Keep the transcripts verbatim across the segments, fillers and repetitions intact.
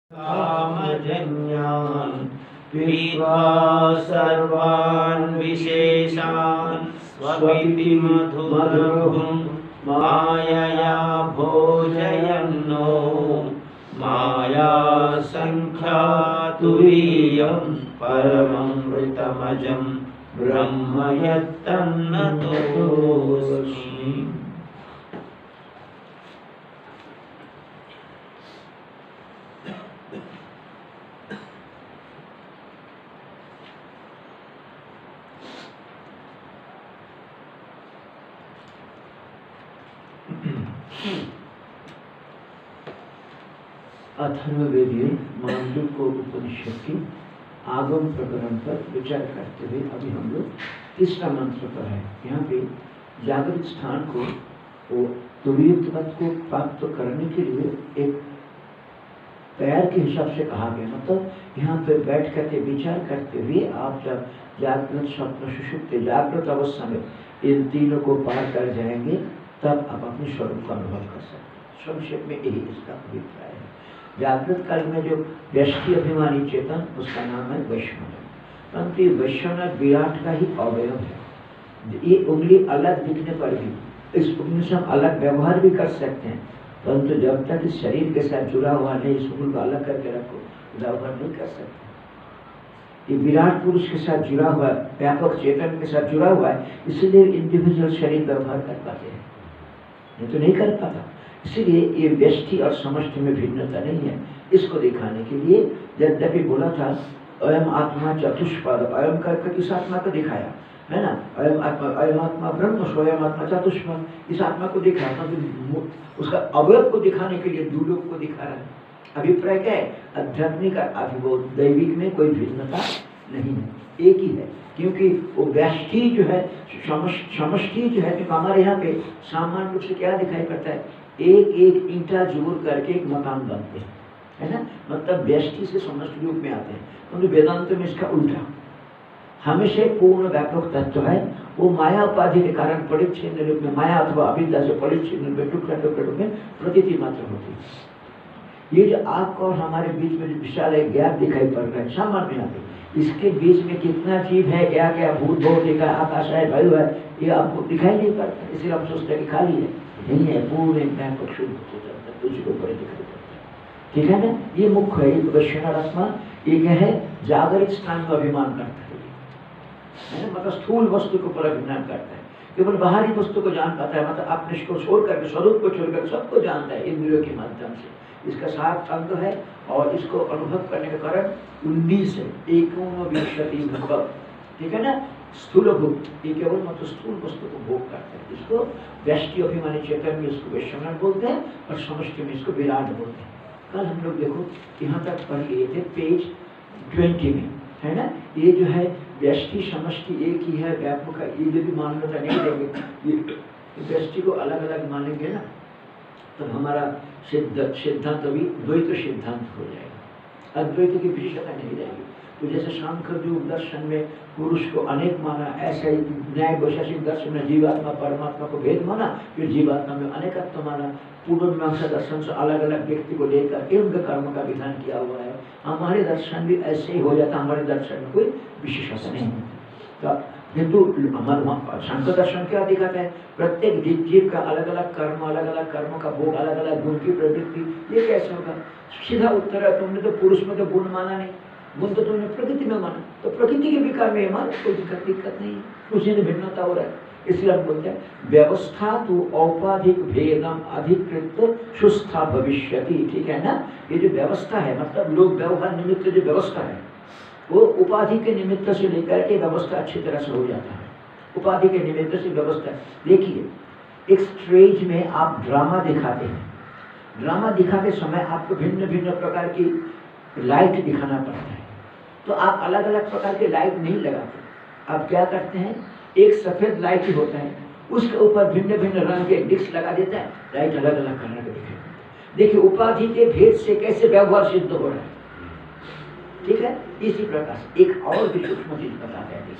कामजन्यान् पीत्वा सर्वान् विशेषान् स्वपिति मधुरभुं मायया भोजयन्नो मायासङ्ख्यातुरीयं परममृतमजं ब्रह्म यत्तन्नतोऽस्मि। अथर्ववेदीय मांडुक्य उपनिषद की आगम प्रकरण पर विचार करते हुए अभी हम लोग तीसरा मंत्र पर है। यहाँ पे जागृत स्थान को वो तुरीय तत्व को प्राप्त करने के लिए एक पैर के हिसाब से कहा गया। मतलब यहाँ पे बैठ करके विचार करते हुए आप जब जागृत स्वप्न सुषुप्ति जागृत अवस्था में इन तीनों को पार कर जाएंगे तब आप अपने स्वरूप का अनुभव कर सकते हैं। संक्षेप में यही इसका अभिप्राय है। जागृत काल में जो व्यष्टि अभिमानी चेतन उसका नाम है वैश्वानर, परंतु वैश्वानर विराट का ही अवयव है। ये उंगली अलग दिखने पर भी इस उंगली से हम अलग व्यवहार भी कर सकते हैं, परंतु जब तक इस शरीर के साथ जुड़ा हुआ नहीं, इस उंगली को अलग करके रखो, व्यवहार नहीं कर सकते। ये विराट पुरुष के साथ जुड़ा हुआ है, व्यापक चेतन के साथ जुड़ा हुआ है, इसलिए इंडिविजुअल शरीर व्यवहार कर पाते हैं, ये तो नहीं कर पाता। इसलिए ये व्यष्टि और समष्टि में भिन्नता नहीं है। इसको दिखाने के लिए यद्यपि बोला था अयम आत्मा चतुष्पाद, अयम करके इस आत्मा को दिखाया है ना, अयम आत्मा अयम आत्मा ब्रह्म स्वयं आत्मा चतुष्पाद, इस आत्मा को दिखाया, तो उसका अवयव को दिखाने के लिए दो लोग को दिखा रहा है। अभिप्राय क्या है? आध्यात्मिक अभिबोध दैविक में कोई भिन्नता नहीं है, एक ही है। क्योंकि वो व्यष्टि जो है समष्टि जो है, क्योंकि हमारे यहाँ पे सामान्य रूप से क्या दिखाई पड़ता है, एक एक ईंटा जोड़ करके एक मकान बनते हैं, है ना, मतलब व्यष्टि से समष्टि रूप में आते हैं। तो वेदांत में इसका उल्टा हमेशा पूर्ण व्यापक तत्व है, वो माया उपाधि के कारण परिच्छिन्न रूप में, माया अथवा अविद्या से परिच्छिन्न रूप में टुकड़ा टुकड़े रूप में प्रतीति मात्र होती है। ये जो आपको और हमारे बीच में जो विशाल एक गैप दिखाई पड़ रहा है सामान्य यहाँ पे, इसके बीच में कितना जीव है, क्या क्या भूत भौतिक है, आकाश है, वायु है, ये आपको दिखाई नहीं पड़ता। इसलिए आप सोचते हैं कि खाली है, नहीं है, पूर्ण व्यापक शुद्ध हो जाता है, तुझे को बड़े दिखाई पड़ता है। ठीक है ना, ये मुख्य है। ये वैश्वानर आत्मा ये क्या है, जागृत स्थान में अभिमान करता है, है ना, मतलब स्थूल वस्तु के ऊपर अभिमान करता है, केवल बाहरी वस्तु को जान पाता है, मतलब अपने को छोड़कर स्वरूप को छोड़कर सबको जानता है इंद्रियों के माध्यम से। इसका सात अंग है और इसको अनुभव करने के कारण उन्नीस है, एकोनविंशति भूख, ठीक है ना, स्थूल भूख, ये केवल मतलब स्थूल वस्तु को भोग करते हैं। इसको व्यष्टि अभिमानी चेतन में इसको वैश्वानर बोलते हैं और समष्टि में इसको विराट बोलते हैं। कल हम लोग देखो यहाँ तक पढ़ गए थे पेज ट्वेंटी में, है ना, ये जो है व्यष्टि समष्टि एक ही है, व्यापक है, ये यदि मान्यता नहीं देंगे, ये व्यष्टि को अलग अलग मानेंगे ना, तो हमारा सिद्ध सिद्धांत अभी द्वैत सिद्धांत हो जाएगा, अद्वैत की विशेषता नहीं रहेगी। तो जैसे सांख्य योग दर्शन में पुरुष को अनेक माना, ऐसा ही न्याय वैशेषिक दर्शन में जीवात्मा परमात्मा को भेद माना, फिर जीवात्मा में अनेकत्व माना। पूर्व मीमांसा दर्शन से अलग अलग व्यक्ति को लेकर उनके कर्म का विधान किया हुआ है। हमारे दर्शन भी ऐसे ही हो जाता, हमारे दर्शन में कोई विशेषता नहीं होता। किंतु हमारा सांख्य दर्शन क्या दिखाता है, प्रत्येक जीव जीव का अलग अलग कर्म, अलग अलग कर्म का भोग, अलग अलग गुण की प्रवृत्ति, ये कैसे होगा? सीधा उत्तर है, तुमने तो पुरुष में तो गुण माना नहीं, गुण तो तुमने प्रकृति में माना, तो प्रकृति के विकार में माना, कोई दिक्कत दिक्कत नहीं है, उसी में भिन्नता हो रहा है। इसलिए हम बोलते हैं व्यवस्था तो औपाधिक भेदम अधिकृत सुस्था भविष्यति, ठीक है ना। ये जो व्यवस्था है, मतलब लोग व्यवहार निमित्त जो व्यवस्था है, वो उपाधि के निमित्त से लेकर के व्यवस्था अच्छी तरह से हो जाता है। उपाधि के निमित्त से व्यवस्था, देखिए एक स्टेज में आप ड्रामा दिखाते हैं, ड्रामा दिखाते समय आपको भिन्न भिन्न प्रकार की लाइट दिखाना पड़ता है, तो आप अलग अलग प्रकार के लाइट नहीं लगाते। आप क्या करते हैं, एक सफेद लाइट ही होता है, उसके ऊपर भिन्न भिन्न रंग के डिस्क लगा देता है, लाइट अलग अलग करने को दिखाई। देखिए उपाधि के भेद से कैसे व्यवहार सिद्ध हो रहा है, ठीक है। इसी प्रकार से एक और भी सूक्ष्म चीज बताते हैं,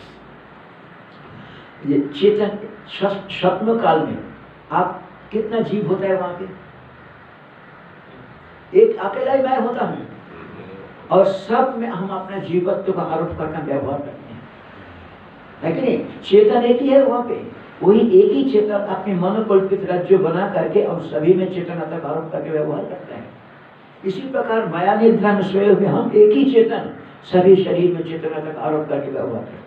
ये चेतन स्वप्न काल में आप कितना जीव होता है वहां पे, एक अकेला ही मैं होता हूँ, और सब में हम अपने जीवत्व का आरोप करके व्यवहार करते हैं, है कि नहीं? चेतन एक ही है वहाँ पे, वही एक ही चेतन अपने मनोकल्पित राज्य बना करके और सभी में चेतनता का आरोप करके व्यवहार करता है। इसी प्रकार माया निद्रा में सोए हुए हम एक ही चेतन सभी शरीर में चेतनता का आरोप करके व्यवहार करते हैं।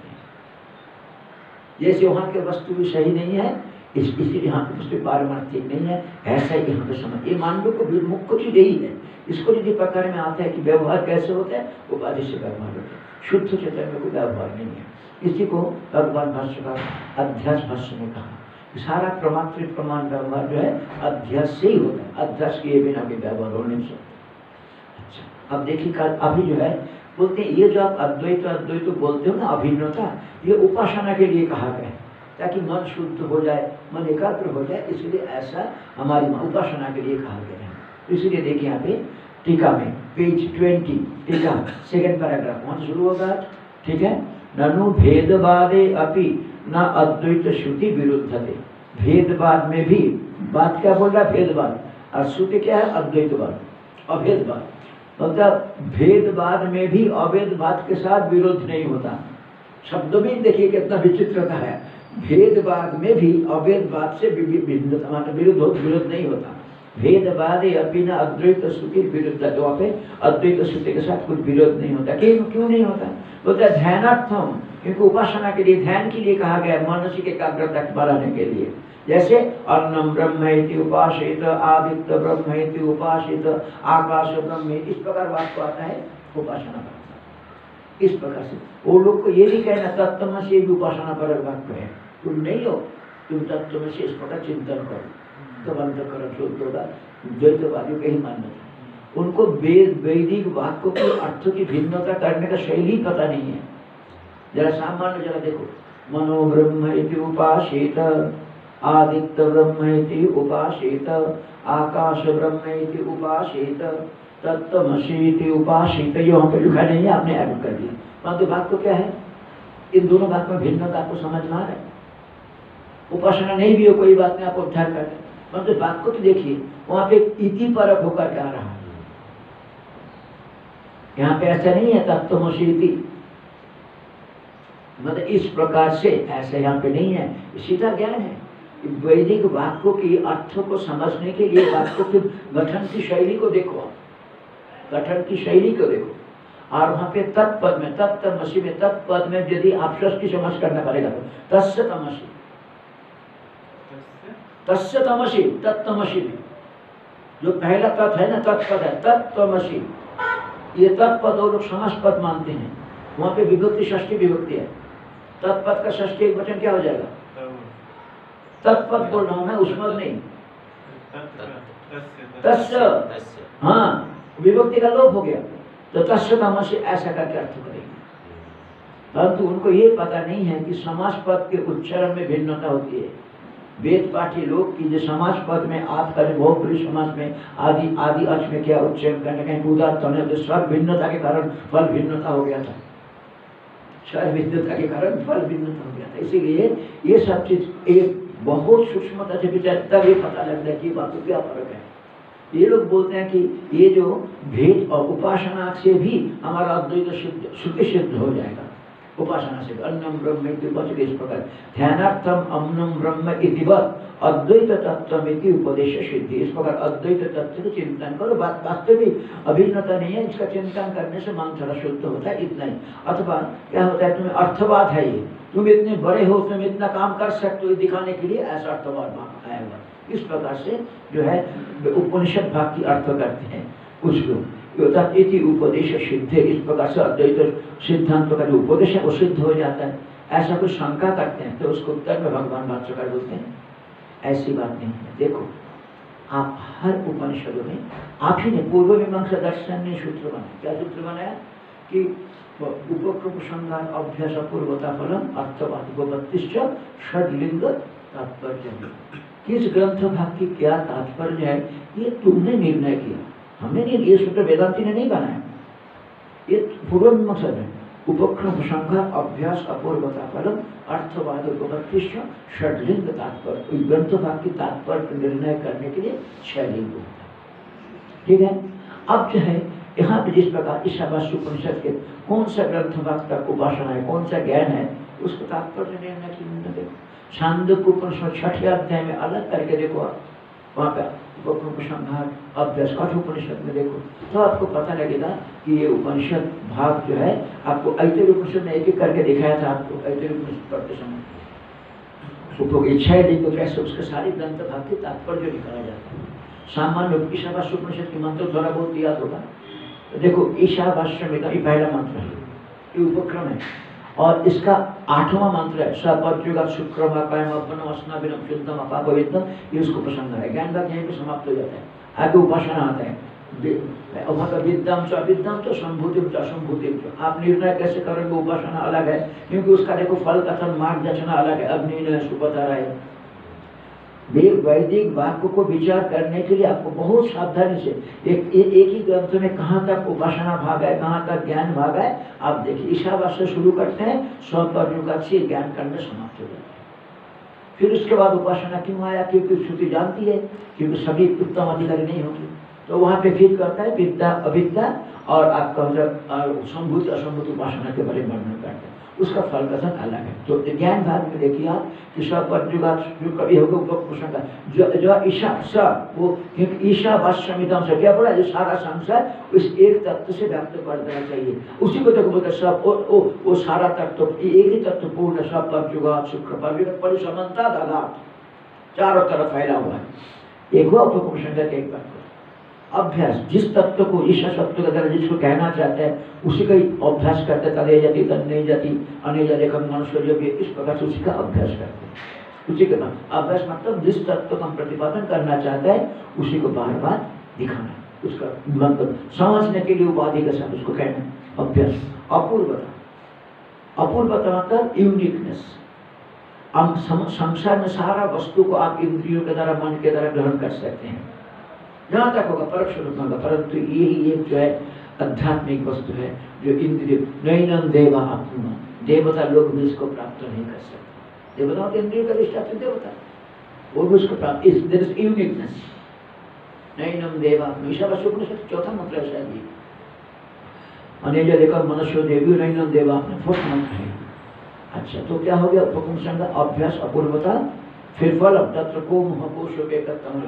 जैसे वहाँ के वस्तु भी सही नहीं है, इस इसीलिए यहाँ की वस्तु पारमार्थिक नहीं है, ऐसा ही यहाँ पे समझ। ये मांडव को भी मुख्य चीज यही है। इसको यदि प्रकार में आता है कि व्यवहार कैसे होता है, उपाधि से व्यवहार होता है, शुद्ध चेतन में कोई व्यवहार नहीं है। इसी को भगवान भाष्यकार अध्यास भाष्य में कहा, सारा प्रमात्र प्रमाण व्यवहार जो है अध्यास से ही होता है, अध्यास किए बिना भी व्यवहार हो नहीं सकता। अच्छा, अब देखिए अभी जो है बोलते हैं ये जो आप अद्वैत अद्वैत बोलते हो ना, अभिन्नता, ये उपासना के लिए कहा गया है ताकि मन शुद्ध हो जाए, मन एकाग्र हो जाए, इसलिए ऐसा हमारी उपासना के लिए कहा गया है। तो इसीलिए देखिए यहाँ पे टीका में पेज ट्वेंटी, टीका सेकेंड पैराग्राफ वहाँ शुरू होगा, ठीक है। ननु भेदवादे अपि न अद्वैत श्रुति विरुद्धते। भेदवाद में भी, बात क्या बोल रहा है? भेदवाद। और श्रुति क्या है? अद्वैतवाद, अभेदवाद। मतलब भेदवाद में भी अभेदवाद के साथ विरोध नहीं होता। शब्द भी देखिए कितना विचित्र का है। भेदवाद में भी अभेदवाद से भिन्नता विरुद्ध विरोध नहीं होता। भेदवाद अपि न अद्वैत श्रुति विरुद्ध, तो वहाँ पे अद्वैत श्रुति के साथ कुछ विरोध नहीं होता। क्यों क्यों नहीं होता? बोलता है ध्यानार्थम, इनको उपासना के लिए, ध्यान के लिए कहा गया, मानसिक एकाग्रता बढ़ाने के लिए। जैसे अन्नम ब्रह्म इति उपासित, आदित्य ब्रह्म इति उपासित, आकाश ब्रह्म, इस प्रकार वाक्य आता है उपासना का। इस प्रकार से वो लोग को ये नहीं कहना तत्त्वमसि भी उपासना पर वाक्य है। तुम नहीं हो, तुम तत्त्वमसि इस प्रकार चिंतन करो, तो बंद करो, शुद्ध होगा। द्वैतवादियों के ही मान्यता, उनको वेद वैदिक वाक्यों के अर्थ की भिन्नता करने का शैली पता नहीं है। जरा सामान्य जरा देखो, मनो ब्रह्म इति उपासित, आदित्य ब्रह्म इति उपासित, आकाश ब्रह्म इति उपासित, तत्त्वमसि इति उपासित, ये वहाँ पे लिखा नहीं है, आपने ऐड कर दिया। परंतु वाक्य क्या है? इन दोनों बात में भिन्नता आपको समझ में आ रहा है? उपासना नहीं भी हो कोई बात नहीं, आप उद्धार कर रहे, परंतु वाक्य तो देखिए वहाँ पे इति परक होकर आ रहा है। यहाँ पे ऐसा नहीं है तत्त्वमसि इति, मतलब इस प्रकार से ऐसा यहाँ पे नहीं है। सीधा ज्ञान है। वैदिक वाक्यों की अर्थों को समझने के लिए वाक्यों के गठन की शैली को देखो, गठन की शैली को देखो। और वहाँ पे तत्पद में, तत्तमसि में, तत्पद में यदि आप षष्ठी समझ करना पड़ेगा तो तस्य तमसि, तस्य तमसि, तत्तमसि में जो पहला तत् है ना, तत्पद है, तत्तमसि, ये तत्पद वो लोग समास पद मानते हैं। वहाँ पे विभक्ति षष्ठी विभक्ति है। तत्पद का षष्ठी एक वचन क्या हो जाएगा? तत्पद बोल रहा हूँ मैं, उसमें नहीं, तस्य, हाँ विभक्ति का लोप हो गया तो तस्य तमसि ऐसा करके अर्थ करेंगे। परंतु उनको ये पता नहीं है कि समास पद के उच्चारण में भिन्नता होती है। वेद पाठी लोग की जो समास पद में आप का बहुपुरुष समास में आदि आदि अर्थ में क्या उच्चारण करने कहीं उदात्त होने तो स्वर भिन्नता के कारण फल भिन्नता हो गया था, स्वर भिन्नता के कारण फल भिन्नता हो गया था। इसीलिए ये सब चीज एक बहुत सूक्ष्मता से विचार तब ये पता लगता है कि बातों क्या फर्क है। ये लोग बोलते हैं कि ये जो भेद और उपासना से भी हमारा अद्वैत शुद्ध श्रुति सिद्ध हो जाएगा। उपासना से अन्नम ब्रह्म इति वचन, इस प्रकार ध्यानार्थम अन्नम ब्रह्म इति वद अद्वैत तत्व इति उपदेश सिद्धि। इस प्रकार अद्वैत तत्व का चिंतन करो। बात वास्तविक अभिन्नता नहीं है, इसका चिंतन करने से मन थोड़ा शुद्ध होता है, इतना ही। अथवा क्या होता है, तुम्हें अर्थवाद है, ये तुम इतने बड़े हो, तुम इतना काम कर सकते हो, दिखाने के लिए ऐसा अर्थवाद आएगा। इस प्रकार से जो है उपनिषद भाग की अर्थ करते हैं कुछ लोग, इति उपदेश सिद्ध। इस प्रकार से अद्वैत सिद्धांत का जो उपदेश है वो सिद्ध हो जाता है। ऐसा कुछ शंका करते हैं तो उसको उत्तर में भगवान भाष्यकार बोलते हैं ऐसी बात नहीं है। देखो आप हर उपनिषदों में आप ही ने पूर्व मीमांसा दर्शन ने सूत्र बनाया। क्या सूत्र बनाया कि उपक्रम संज्ञान अभ्यास पूर्वता फलम अर्थवाद बत्तीस षडलिंग तात्पर्य। किस ग्रंथ भाग की क्या तात्पर्य है ये तुमने निर्णय किया, हमने नहीं। ये सूत्र वेदांति ने नहीं बनाया, ये पूर्व मीमांसा है। उपक्रम संज्ञा अभ्यास अपूर्वता फलम अर्थवाद बत्तीस षडलिंग तात्पर्य। ग्रंथ भाग की तात्पर्य निर्णय करने के लिए छह लिंग होता है, ठीक है। अब जो है यहाँ पे जिस प्रकार ईशावास्य उपनिषद के कौन सा ग्रंथ वाक्य उपासना है, कौन सा ज्ञान है, उसको तात्पर्य निर्णय की देखो। छांदोग्य उपनिषद छठे अध्याय में अलग करके देखो आप, वहाँ पे उपनिषद अभ्यास कठोपनिषद में देखो तो आपको पता लगेगा कि ये उपनिषद भाग जो है आपको ऐतरेय उपनिषद में एक एक करके दिखाया था आपको। ऐतरेय उपनिषद पढ़ते समय उपयोग इच्छा है देखो कैसे उसके सारे ग्रंथ भाग के तात्पर्य निकाला जाता है। सामान्य ईशावास्य उपनिषद की मंत्र थोड़ा बहुत याद होगा तो देखो ईशावास्य में ये पहला मंत्र है, ये उपक्रम है और इसका आठवां मंत्र है सपत्युगा शुक्रम अकायम अपनम अस्नाविनम शुद्धम अपापविद्धम, ये उसको प्रसंग है। ज्ञान भाग यहीं पे समाप्त हो जाता है। आगे उपासना आता है वहाँ का विद्यम च अविद्यम च संभूतिम च असंभूतिम च। आप निर्णय कैसे करेंगे उपासना अलग है, क्योंकि उसका देखो फल कथन मार्गदर्शन अलग है। अब निर्णय सुपता रहे वेद वैदिक वाक्य को विचार करने के लिए आपको बहुत सावधानी से एक ए, एक ही ग्रंथ में कहाँ तक उपासना भाग है, कहाँ तक ज्ञान भाग है। आप देखिए ईशावास्य शुरू करते हैं स्वपर्युगा से ज्ञान करने समाप्त हो जाते हैं। फिर उसके बाद उपासना क्यों आया, क्योंकि श्रुति जानती है क्योंकि सभी उत्तम अधिकारी नहीं होंगे, तो वहाँ पे फिर करता है विद्या अविद्या और आपका मतलब संभूत असंभूत उपासना के बारे में वर्णन करते हैं। उसका फल कथन अलग है। तो ज्ञान भाग में देखिए आप कि स्वपर्युगा कभी होगा उपप्रसंग जो जो ईशा स वो क्योंकि ईशावास्यमिदं से क्या बोला, जो सारा संसार उस एक तत्व से व्याप्त कर देना चाहिए, उसी को देखो बोलते सब वो, वो, वो सारा तत्व एक ही तत्व पूर्ण स्वपर्युगा शुक्र पर्युगा परिसमन्ता दादात चारों तरफ फैला हुआ है। एक हुआ उपप्रसंग का एक बात अभ्यास, जिस तत्व को ईशा तत्व का तरह जिसको कहना चाहते हैं उसी का ही अभ्यास करते, तदे जाति तद नहीं जाति अनेजा लेखन मनुष्य जो भी इस प्रकार से उसी का अभ्यास करते हैं। उसी के बाद अभ्यास मतलब जिस तत्व का हम प्रतिपादन करना चाहते हैं उसी को बार बार दिखाना, उसका मतलब समझने के लिए उपाधि के साथ उसको कहना अभ्यास। अपूर्वता, अपूर्वता मतलब यूनिकनेस। हम संसार में सारा वस्तु को आप इंद्रियों के द्वारा मन के द्वारा ग्रहण कर सकते हैं, जहाँ तक होगा परोक्ष रूप में, परंतु यही एक जो है आध्यात्मिक वस्तु है जो इंद्रिय नैनम देवा आत्मा, देवता लोग भी इसको प्राप्त नहीं कर सकते। देवताओं के इंद्रियों का अधिष्ठाता देवता वो भी उसको प्राप्त, इस देयर इज यूनिकनेस। नैनम देवा ईशावास्य उपनिषद चौथा मंत्र है शायद ये, अनेजा लेकर मनुष्य देवी नैनम देवा अपने फोर्थ मंत्र है। अच्छा तो क्या हो गया उपपुंसंग अभ्यास अपूर्वता, फिर फल तत्र को महकोशो के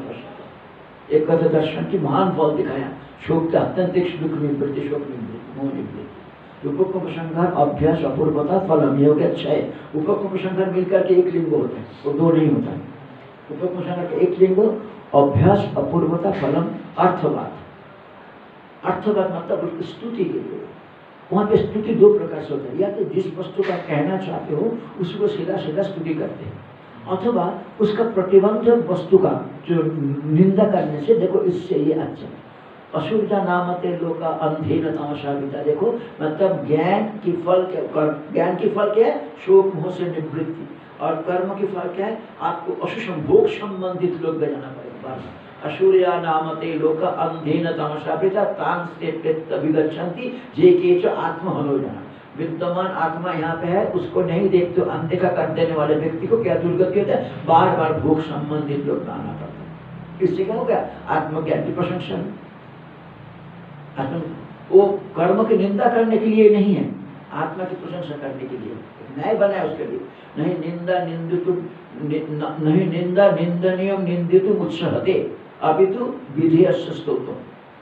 एक कथा दर्शन की महान फल दिखाया, शोक का अत्यंत दुख निवृत्ति शोक निवृत्ति मोह निवृत्ति। उपकुंभसंहार अभ्यास अपूर्वता फलम ये हो गया छह। उपकुंभसंहार मिलकर के एक लिंग होता है, वो दो नहीं होता है। उपकुंभसंहार का एक लिंग अभ्यास अपूर्वता फलम अर्थवाद। अर्थवाद मतलब उसकी स्तुति के लिए, वहाँ पे स्तुति दो प्रकार से होता है, या तो जिस वस्तु का कहना चाहते हो उसको सीधा सीधा स्तुति करते हैं, अथवा उसका प्रतिबंधक वस्तु का जो निंदा करने से देखो इससे ये अच्छा असुरजा नामते लोका अंधेन तमसाविता। देखो मतलब ज्ञान की फल क्या, ज्ञान की फल क्या है, शोक मोह से निवृत्ति, और कर्म की फल क्या है, आपको अशुषम भोग संबंधित लोग जाना पड़ेगा। असूर्या नामते लोका अंधेन तमसाविता तान से प्रेत विगच्छन्ति जे के च आत्महनोजना। विद्यमान आत्मा यहाँ पे है, उसको नहीं देखते अनदेखा कर देने वाले व्यक्ति को क्या दुर्गति होता है, बार बार भोग संबंधित लोग आना पड़ता है। इससे क्या हो गया, आत्मज्ञान की प्रशंसा। आत्म वो कर्म की निंदा करने के लिए नहीं है, आत्मा की प्रशंसा करने के लिए न्याय बनाया उसके लिए। नहीं निंदा निंदितु नहीं निंदा निंदनीय निंदितु उत्सहते अपितु विधेयस्य स्तोत्रम।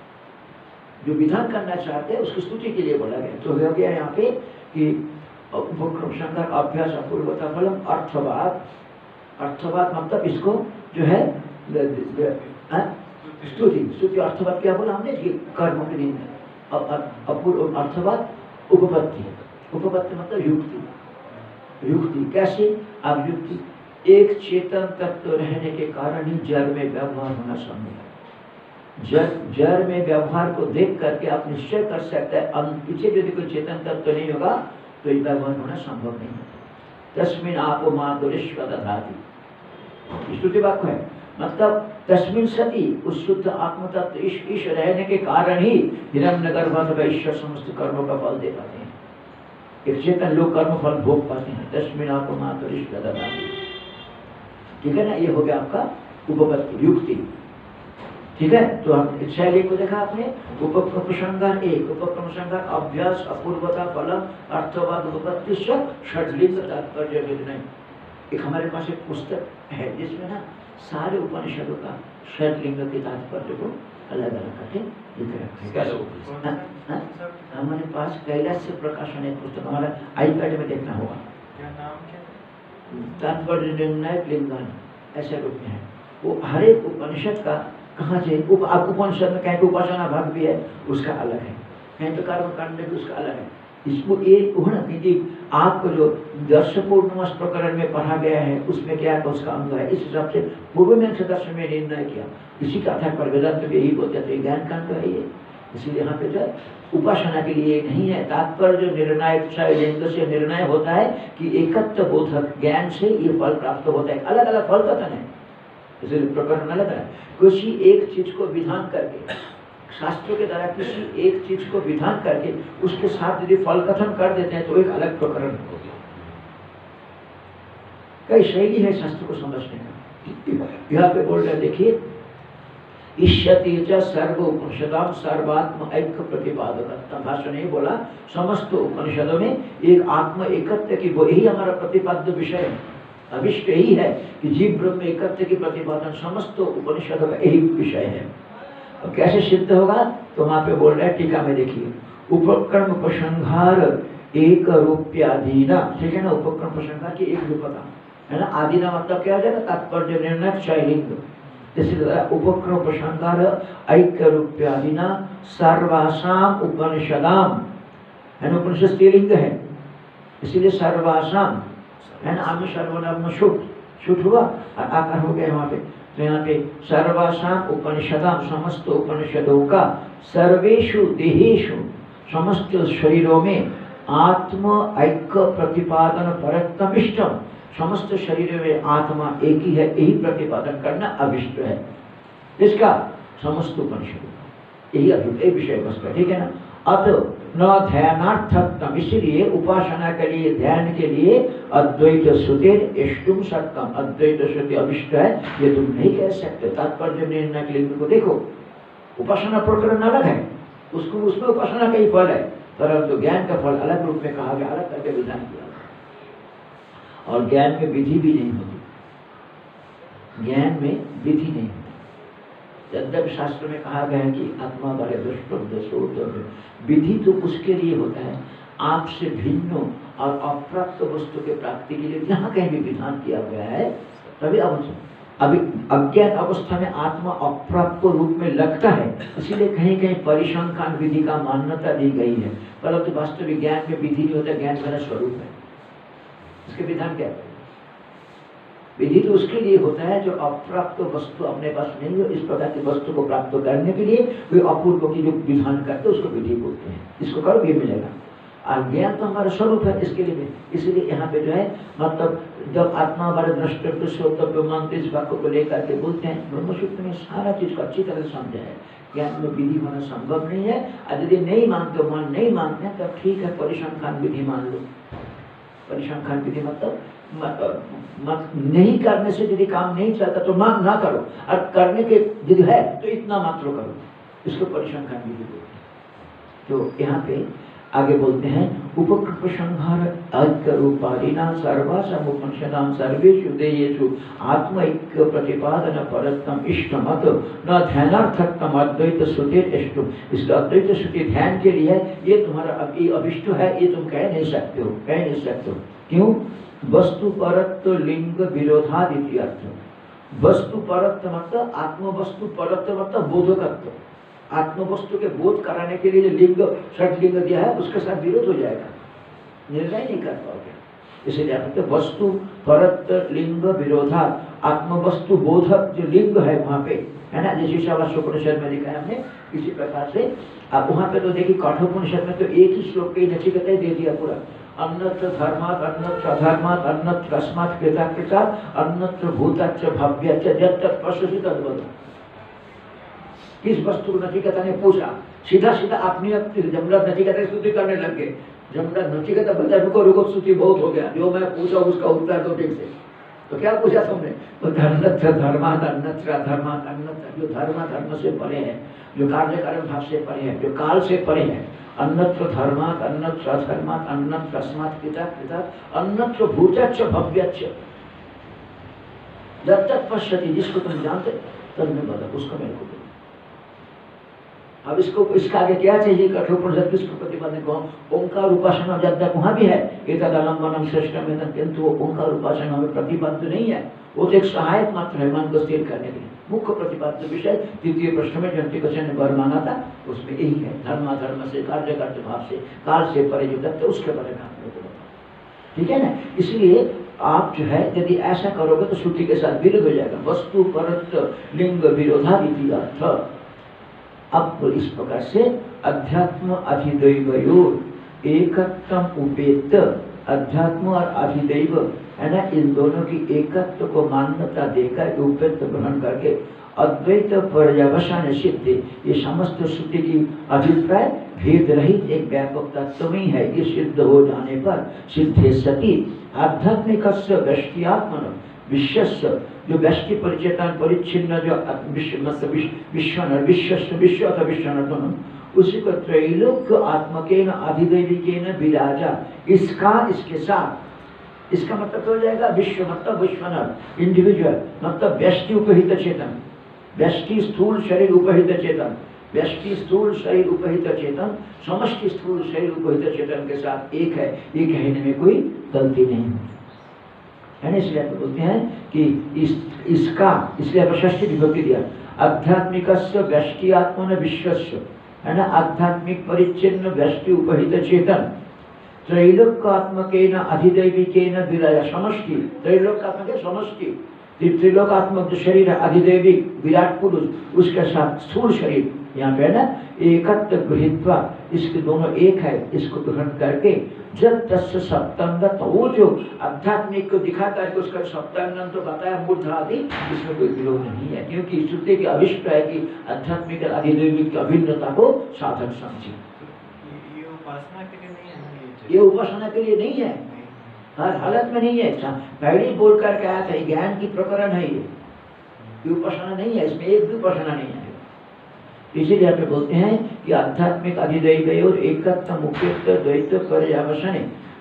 जो विधान करना चाहते हैं उसकी स्तुति के लिए बोला गया। तो हो गया यहाँ पे कि उपक्रमशंकर अभ्यास अपूर्वता फलम अर्थवाद। अर्थवाद मतलब इसको जो है स्तुति, स्तुति अर्थवाद क्या बोला हमने कि कर्म की निंदा। अपूर्व अर्थवाद उपपत्ति, उपपत्ति मतलब युक्ति। युक्ति कैसे, अब युक्ति एक चेतन तत्व रहने के कारण ही जड़ में व्यवहार होना संभव है। जड़ जड़ में व्यवहार को देख करके आप निश्चय कर सकते हैं पीछे यदि कोई चेतन तत्व नहीं होगा तो ये व्यवहार होना संभव नहीं होता। तस्मिन आपो माधुरीश्वर दधाति, स्तुति वाक्य है, मतलब तस्मिन सती उस शुद्ध आत्म तत्व ईश ईश रहने के कारण ही हिरण्यगर्भ ईश्वर समस्त कर्मों का फल दे पाते हैं। एक चेतन लोग कर्म फल भोग पाते हैं। तस्मिन आपो माधुरीश्वर दधाति, ठीक है ना। ये हो गया आपका उपपत्ति युक्ति। ठीक है, तो हम शैली को देखा आपने, उपक्रम प्रसंगार एक, उपक्रम प्रसंगार अभ्यास, अपूर्वता, फलम, अर्थवाद, उपपत्ति, षड्लिंग तात्पर्य निर्णय। एक हमारे पास एक पुस्तक है जिसमें ना सारे उपनिषदों का षड्लिंग के तात्पर्य को अलग अलग करके लिख रखा है। हमारे पास कैलाश प्रकाशन एक पुस्तक, हमारा आईपैड में देखना होगा, क्या नाम क्या? तात्पर्य निर्णय लिंगन ऐसे रूप में है। वो हर एक उपनिषद का कहाँ से उप उपनिषद में कहीं उपासना भाग भी है उसका अलग है, कहीं तो कर्म कांड में भी उसका अलग है। इसको एक होना क्योंकि आपको जो दर्श पूर्णमास प्रकरण में पढ़ा गया है उसमें क्या क्या उसका अंग है, इस हिसाब से पूर्व में दर्शन में निर्णय किया। इसी का आधार पर वेदांत में यही बोलते थे ज्ञान कांड तो है ये, इसलिए यहाँ पे जो उपासना के लिए नहीं है। तात्पर्य जो निर्णायक लिंग से निर्णय होता है कि एकत्व बोधक ज्ञान से ये फल प्राप्त होता है। अलग अलग फल कथन है, इसलिए प्रकरण अलग है। किसी एक चीज को विधान करके, शास्त्रों के द्वारा किसी एक चीज को विधान करके उसके साथ यदि फल कथन कर देते हैं तो एक अलग प्रकरण हो गया। कई शैली है शास्त्र को समझने का। यहाँ पे बोल रहे देखिए, इष्यति च सर्व उपनिषदाम सर्वात्म ऐक्य प्रतिपादक। भाष्य नहीं बोला, समस्त उपनिषदों में एक आत्म एकत्व की, वो यही हमारा प्रतिपाद्य विषय है, अभिष्ट यही है कि जीव ब्रह्म एकत्व की प्रतिपादन समस्त उपनिषदों का यही विषय है। और कैसे सिद्ध होगा तो वहां पे बोल रहे हैं टीका में देखिए, उपक्रम प्रसंहार एक रूप्यादीना, ठीक है ना, उपक्रम प्रसंहार की एक रूपता है ना, आदीना मतलब क्या हो जाएगा, तात्पर्य निर्णय शैलिंग। जैसे उपक्रम प्रसंहार ऐक्य रूप्यादीना सर्वासाम उपनिषदाम है ना, उपनिषद स्त्रीलिंग है इसीलिए सर्वासाम है ना, आम सर्वनाम शुभ शुभ हुआ और आकार हो गया वहाँ पे। तो यहाँ पे सर्वासाम उपनिषदाम समस्त उपनिषदों का, सर्वेषु देहेषु समस्त शरीरों में, आत्म ऐक्य प्रतिपादन परतम इष्टम, समस्त शरीर में आत्मा एक ही है यही प्रतिपादन करना अभिष्ट है इसका समस्त उपनिषदों का, यही अभिप्राय विषय वस्तु है, ठीक है ना। अत न ध्यानार्थम, इसलिए उपासना के लिए ध्यान के लिए अद्वैत श्रुतिर इष्टुम सत्यम, अद्वैत श्रुति अभिष्ट है ये तुम नहीं कह सकते। तात्पर्य निर्णय के लिए को देखो, उपासना प्रकरण अलग है, उसको उसमें उपासना का ही फल है, परंतु ज्ञान का फल अलग रूप में कहा गया, अलग करके विधान किया। और ज्ञान में विधि भी नहीं होती, ज्ञान में विधि नहीं होती। यद्यपि शास्त्र में कहा गया है कि आत्मा बड़े दुष्ट, विधि तो उसके लिए होता है आपसे भिन्न और अप्राप्त वस्तु के प्राप्ति के लिए, जहाँ कहीं भी विधान किया गया है तभी अवश्य। अभी अज्ञान अवस्था में आत्मा अप्राप्त रूप में लगता है, इसीलिए कहीं कहीं परिसंख्यान विधि का मान्यता दी गई है, परंतु वास्तविक ज्ञान में विधि नहीं होता, ज्ञान मेरा स्वरूप है। इसके विधान क्या है? विधि तो उसके लिए होता है जो अप्राप्त वस्तु अपने पास नहीं हो, इस प्रकार की वस्तु को प्राप्त करने के लिए वे अपूर्व की जो विधान करते हैं उसको विधि बोलते हैं, इसको करो ये मिलेगा। और ज्ञान तो हमारा स्वरूप है, इसके लिए इसलिए यहाँ पे जो है मतलब जब आत्मा हमारे द्रष्टव्य श्रोतव्य मानते इस वाक्य को लेकर के बोलते हैं, ब्रह्मसूत्र में सारा चीज को अच्छी तरह समझा है। ज्ञान में विधि होना संभव नहीं है, और यदि नहीं मानते मन नहीं मानते हैं तब ठीक है परिसंख्यान विधि मान लो। परिसंख्यान विधि मतलब मत, मत नहीं करने से यदि काम नहीं चलता तो मान ना करो, और करने के यदि है तो इतना मात्र करो, इसको परिसंख्यान विधि बोलते हैं। तो यहाँ पे आगे बोलते हैं उपकृत संहार ऐक्य रूपादिना सर्वासम उपनिषदाम सर्वेषु देयेषु आत्म ऐक्य प्रतिपादन परतम इष्टमत न ध्यानार्थकम अद्वैत श्रुतिर इष्टम। इसका अद्वैत श्रुति ध्यान के लिए ये तुम्हारा अभी अभिष्ट है, ये तुम कह नहीं सकते हो, कह नहीं सकते हो। क्यों? वस्तु परत्व लिंग विरोधादिति अर्थ। वस्तु परत्व मतलब आत्म वस्तु परत्व मतलब बोधकत्व, आत्म वस्तु के बोध कराने के लिए जो लिंग षटलिंग दिया है उसके साथ विरोध हो जाएगा, निर्णय नहीं कर पाओगे। इसलिए आप वस्तु परत लिंग विरोधा, आत्म वस्तु बोधक जो लिंग है वहाँ पे है ना, जैसे शावास्योपनिषद में लिखा है हमने इसी प्रकार से। अब वहाँ पे तो देखिए कठोपनिषद में तो एक ही श्लोक के नचिकेता ही दे दिया पूरा, अन्नत्र धर्मात् अन्नत्र अधर्मात् अन्नत्र अस्मात् कृताकृतात् अन्नत्र भूताच्च भव्याच्च यत् तत्पश्यसि तद्वद। किस वस्तु को नचिकेता ने पूछा, सीधा सीधा अपनी जमराज नचिकेता स्तुति करने लग गए। जमराज नचिकेता बोलता है रुको रुको स्तुति बहुत हो गया, जो मैं पूछा उसका उत्तर दो ठीक से। तो क्या पूछा तुमने? तो धर्मत्र धर्मात अन्यत्र अधर्मात अन्यत्र, जो धर्म धर्म से परे है, जो कार्य कारण भाव से परे है, जो काल से परे है, अन्यत्र धर्मात अन्यत्र अधर्मात अन्यत्र अस्मात् पिता पिता अन्यत्र भूतच्च भव्यच्च, जब तक पश्यति, जिसको तुम जानते तब मैं बता, उसको मेरे को। अब इसको इसका आगे क्या चाहिए? कठोपनिषद किसको प्रतिपादित कौन? ओंकार उपासना जब तक वहां भी है एतदलंबनम श्रेष्ठम वेदम, किंतु वो ओंकार उपासना में प्रतिपाद्य नहीं है, वो तो एक सहायक मात्र है मन को स्थिर करने के लिए। मुख्य प्रतिपाद्य विषय द्वितीय प्रश्न में जंतिकस्य ने वर माना था, उसमें यही है, धर्म धर्म से कार्य कार्य भाव से काल से परे जो तत्व उसके बारे में। ठीक है ना? इसलिए आप जो है यदि ऐसा करोगे तो श्रुति के साथ विरोध हो जाएगा। वस्तु परत्व लिंग विरोधादि अर्थ। अब तो इस प्रकार से अध्यात्म अधिदैवयोर एकत्वम उपेत, अध्यात्म और अधिदैव है ना, इन दोनों की एकत्व को मान्यता देकर उपेत ग्रहण करके अद्वैत पर्यवसान सिद्ध, ये समस्त श्रुति की अभिप्राय भेद रहित एक व्यापक तत्व में है। ये सिद्ध हो जाने पर सिद्धे सती आध्यात्मिक व्यष्टियात्मन विश्वस्य, जो व्यष्टि परिचेतन परिच्छिन्न जो विश्व मतलब विश्व विश्व विश्व अथवा विश्व, उसी को त्रैलोक्य आत्मकेन अधिदैविकेन विराजा, इसका इसके साथ, इसका मतलब हो जाएगा विश्व मतलब विश्वनर इंडिविजुअल मतलब व्यष्टि उपहित चेतन, व्यष्टि स्थूल शरीर उपहित चेतन, व्यष्टि स्थूल शरीर उपहित चेतन समष्टि स्थूल शरीर उपहित चेतन के साथ एक है, ये कहने में कोई गलती नहीं है। इसलिए आप बोलते हैं कि इस इसका, इसलिए आप षष्ठी विभक्ति दिया, आध्यात्मिकस्य व्यष्टि आत्मन विश्वस्य, है ना, आध्यात्मिक परिच्छिन्न व्यष्टि उपहित चेतन त्रैलोक्यात्मकेन अधिदैविकेन विराज, समष्टि त्रैलोक्यात्मक समष्टि, त्रिलोकात्मक जो शरीर है अधिदैविक विराट पुरुष, उसके साथ स्थूल शरीर यहाँ पे ना एकत्र गृहीत्वा, इसके दोनों एक है, इसको ग्रहण करके जब तस्य सप्तांगत, वो जो आध्यात्मिक को दिखा करके उसका सप्तांगन तो बताया मूर्ध आदि, इसमें कोई विरोध नहीं है, क्योंकि श्रुति की अभिष्ट है कि आध्यात्मिक अधिदैविक की अभिन्नता को साधक समझे। ये उपासना के लिए नहीं है, ये उपासना के लिए नहीं है, हर हालत में नहीं है। पहले ही बोल करके आया था, ज्ञान की प्रकरण है ये, ये उपासना नहीं है, इसमें एक भी उपासना नहीं है। इसीलिए आप बोलते हैं कि आध्यात्मिक अधिदैव और एकत्व मुख्यत्व द्वैत पर्यावसन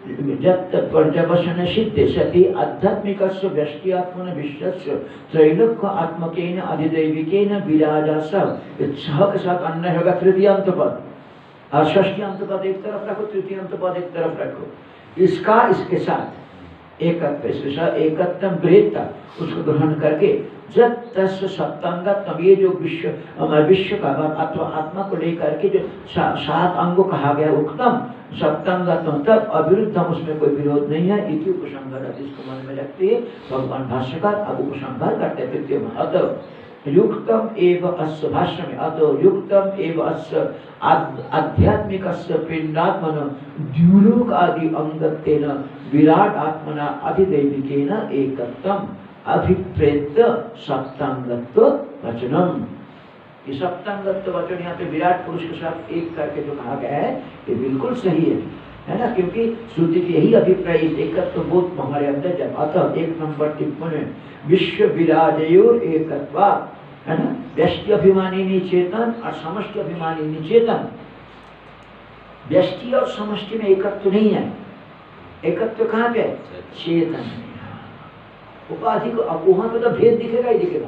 जब पर्यावसन सिद्ध सती आध्यात्मिक व्यष्टियात्मन विश्वस्य त्रैलोक्य आत्मकेन अधिदैविकेन विराजा, सब छह के साथ अन्य होगा तृतीयांत पद, और षष्टियांत पद एक तरफ रखो, तृतीयांत पद एक तरफ रखो, इसका इसके साथ एकत्व, इसके साथ एकत्व गृहीता, उसको ग्रहण करके जब तस् सप्तांगत्व, ये जो विश्व विश्व का अथवा आत्मा को लेकर के जो सात अंगों कहा गया उक्तम सप्तांगत्व, तब अविरुद्धम, उसमें कोई विरोध नहीं है। इति उपसंहार, इसको मन में रखते हैं भगवान भाष्यकार अब उपसंहार करते हैं तृतीय में, अतः युक्तम एव अस्य भाष्य में, अतः युक्तम एव अस्य आध्यात्मिक पिंडात्मन द्युलोक आदि अंगत्वेन विराट आत्मना अधिदैविकेन एकत्वम अभिप्रेत सप्तांगत्व वचनम। ये सप्तांगत्व वचन यहाँ पे विराट पुरुष के साथ एक करके जो कहा गया है, ये बिल्कुल सही है, है ना, क्योंकि श्रुति की यही अभिप्राय एकत्व बोध हमारे अंदर जब अतः एक नंबर टिप्पणी विश्व विराजयोर एकत्वा, है ना, व्यष्टि अभिमानी चेतन और समष्टि अभिमानी चेतन, व्यष्टि और समष्टि में एकत्व नहीं है, एकत्व कहाँ पे? चेतन। उपाधि को अब वहां पे तो भेद दिखेगा ही दिखेगा,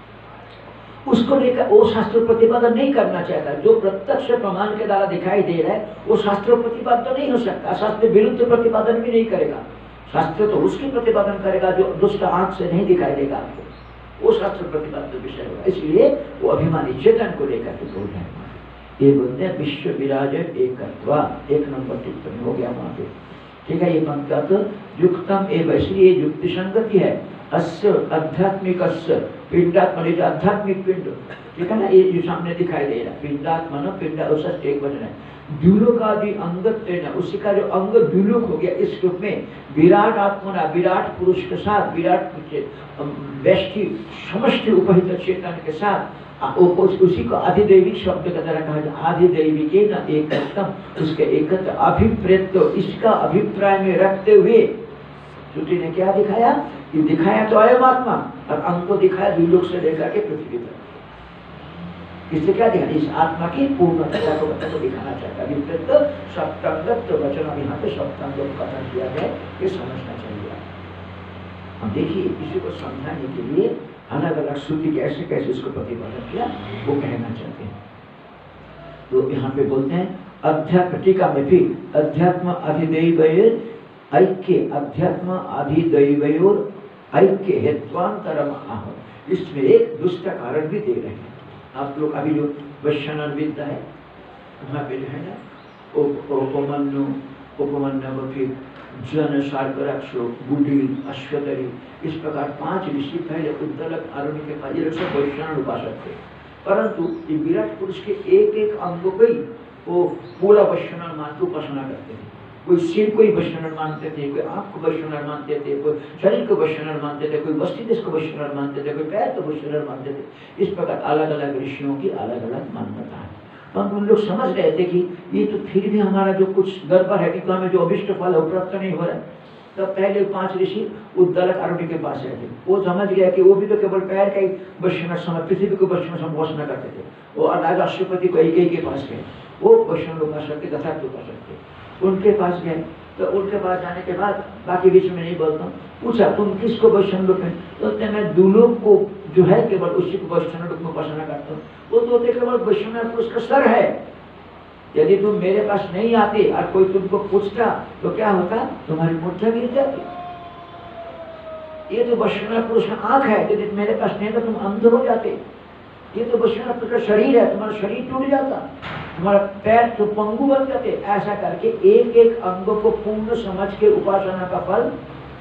उसको लेकर वो शास्त्र प्रतिपादन नहीं करना चाहता। जो प्रत्यक्ष प्रमाण के द्वारा दिखाई दे रहा है वो शास्त्र प्रतिपादन नहीं हो सकता, शास्त्र विरुद्ध प्रतिपादन भी नहीं करेगा। शास्त्र तो उसकी प्रतिपादन करेगा जो दुष्ट आंख से नहीं दिखाई देगा आपको, वो शास्त्र प्रतिपादन विषय होगा। इसलिए वो अभिमानी चेतन को लेकर के बोल रहे हैं। ये बोलते हैं विश्व विराज एकत्वा, एक नंबर टिप्पणी हो गया वहां पे, ठीक है। ये पंक्ति युक्तम एवं, इसलिए युक्ति संगति है। अस्य आध्यात्मिक पिंडात्मन, जो आध्यात्मिक पिंड, ठीक है ना, ये जो सामने दिखाई दे रहा है पिंडात्मन, पिंडा एक वचन है, द्युलोक आदि अंगत्वेन, उसी का जो अंग द्युलोक हो गया इस रूप में, विराट आत्मना, विराट पुरुष के साथ, विराट व्यष्टि समष्टि उपहित चेतन के साथ, उसी को अधिदैविक शब्द का द्वारा कहा जाए, अधिदैविके न एकत्वम, उसके एकत्र अभिप्रेत, इसका अभिप्राय में रखते हुए श्रुति ने क्या दिखाया कि दिखाया तो अयम आत्मा और अंग को दिखाया द्विलोक से लेकर के पृथ्वी तक। इससे क्या दिखा? इस आत्मा की पूर्णता को बच्चा को दिखाना चाहता है। विपरीत सप्तांगत वचन अब यहाँ पे सप्तांग कथन किया गया, ये समझना चाहिए। अब देखिए इसी को समझाने के लिए अलग अलग श्रुति कैसे कैसे इसको प्रतिपादन किया वो कहना चाहते हैं। तो यहाँ पे बोलते हैं अध्यात्म टीका में फिर अध्यात्म अधिदैवयोर ऐक्य अध्यात्म अधिदैवयोर ऐक्य हेत्वांतरम आह। इसमें एक दुष्ट कारण भी दे रहे हैं। आप लोग अभी जो वैश्वानर विद्या है वहाँ पे जो है ना उपमन्यु उपमन्यु फिर जन शार्कराक्षो गुडी अश्वतरी इस प्रकार पांच ऋषि पहले उद्दलक आरुणि के पास ये सब वैश्वानर उपासक थे। परंतु ये विराट पुरुष के एक एक अंग को ही वो पूरा वैश्वानर मान के उपासना करते थे। कोई सिर को ही वैश्वानर मानते थे, कोई आंख को वैश्वानर मानते थे, कोई शरीर को वैश्वानर मानते थे, कोई मस्तिष्क को वैश्वानर मानते थे, कोई पैर को वैश्वानर मानते थे। इस प्रकार अलग अलग ऋषियों की अलग अलग मान्यता है। परंतु उन लोग समझ रहे थे कि ये तो फिर भी हमारा जो कुछ गड़बड़ है, कि हमें जो अभिष्ट फल है वो प्राप्त नहीं हो रहा है। तब तो पहले पांच ऋषि उद्दलक आरुणि के पास रहते, वो समझ गया कि वो भी तो केवल पैर का ही वैश्वानर समझ, पृथ्वी को वैश्वानर संबोधन करते थे। वो राजा अश्वपति को एक के पास गए, वो वैश्वानर उपासक थे, तथागत उपासक थे, उनके पास गए। तो उनके पास जाने के बाद बाकी बीच में नहीं बोलता हूँ, पूछा तुम किसको वैश्वानर रूप में? तो मैं दुलोक को जो है केवल उसी को वैश्वानर रूप में उपासना करता हूँ। वो तो केवल वैश्वानर पुरुष का सर है। यदि तुम मेरे पास नहीं आते और कोई तुमको पूछता तो क्या होता? तुम्हारी मूर्छा गिर जाती। ये तो वैश्वानर पुरुष का आंख है, यदि मेरे पास नहीं तो तुम अंध हो जाते। ये तो वैश्वानर पुरुष का शरीर है, तुम्हारा शरीर टूट जाता, तुम्हारा पैर तो पंगु बन जाते। ऐसा करके एक एक अंग को पूर्ण समझ के उपासना का फल,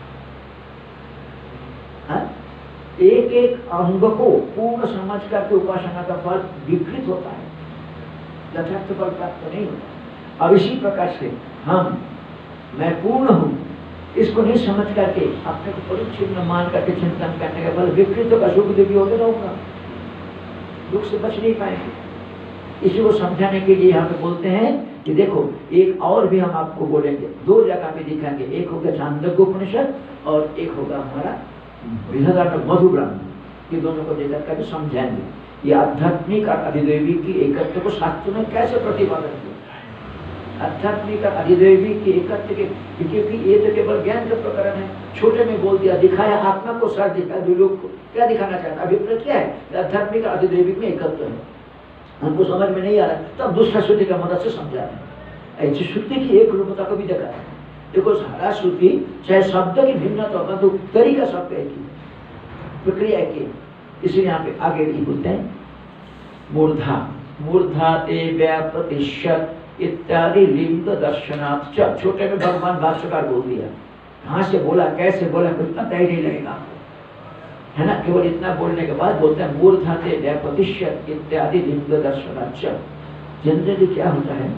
हाँ? एक एक अंग को पूर्ण समझ करके उपासना का फल विकृत होता है, यथार्थ फल प्राप्त नहीं होता। अब इसी प्रकार से हम मैं पूर्ण हूँ इसको नहीं समझ करके अपने को परिच्छिन्न मान करके चिंतन करने का फल विकृत होगा, सुख दुखी होते रहूंगा, दुख से बच नहीं पाएंगे। इसी को समझाने के लिए यहाँ पे बोलते हैं कि देखो एक और भी हम आपको बोलेंगे, दो जगह पे दिखाएंगे, एक होगा छांदोग्य उपनिषद और एक होगा हमारा बृहदारण्यक मधु ब्राह्मण। ये दोनों को लेकर कर समझाएंगे ये आध्यात्मिक और अधिदैविक की एकत्व को शास्त्र में कैसे प्रतिपादन किया। आध्यात्मिक और अधिदैविक की एकत्व के, क्योंकि ये तो केवल ज्ञान का प्रकरण है। छोटे में बोल दिया, दिखाया आत्मा को, सर दिखाया दुलोक को। क्या दिखाना चाहता? अभिप्रेत क्या है? आध्यात्मिक और अधिदैविक में एकत्व है। हमको समझ में नहीं आ रहा तब तो दूसरा श्रुति का मदद से समझा रहे हैं। ऐसी श्रुति की एक रूपता को भी देखा है। देखो सारा श्रुति चाहे शब्द की भिन्नता हो तो तरीका शब्द है की प्रक्रिया की। इसलिए यहाँ पे आगे भी बोलते हैं मूर्धा मूर्धा ते व्यापतिष्यत इत्यादि लिंग दर्शनार्थ। छोटे में भगवान भाष्यकार बोल दिया, कहाँ से बोला कैसे बोला कुछ पता ही नहीं लगेगा आपको, है ना। केवल इतना बोलने के बाद बोलते हैं मूर्धा ते व्यापतिष्यत इत्यादि लिंग दर्शनार्थ। जनरली क्या होता है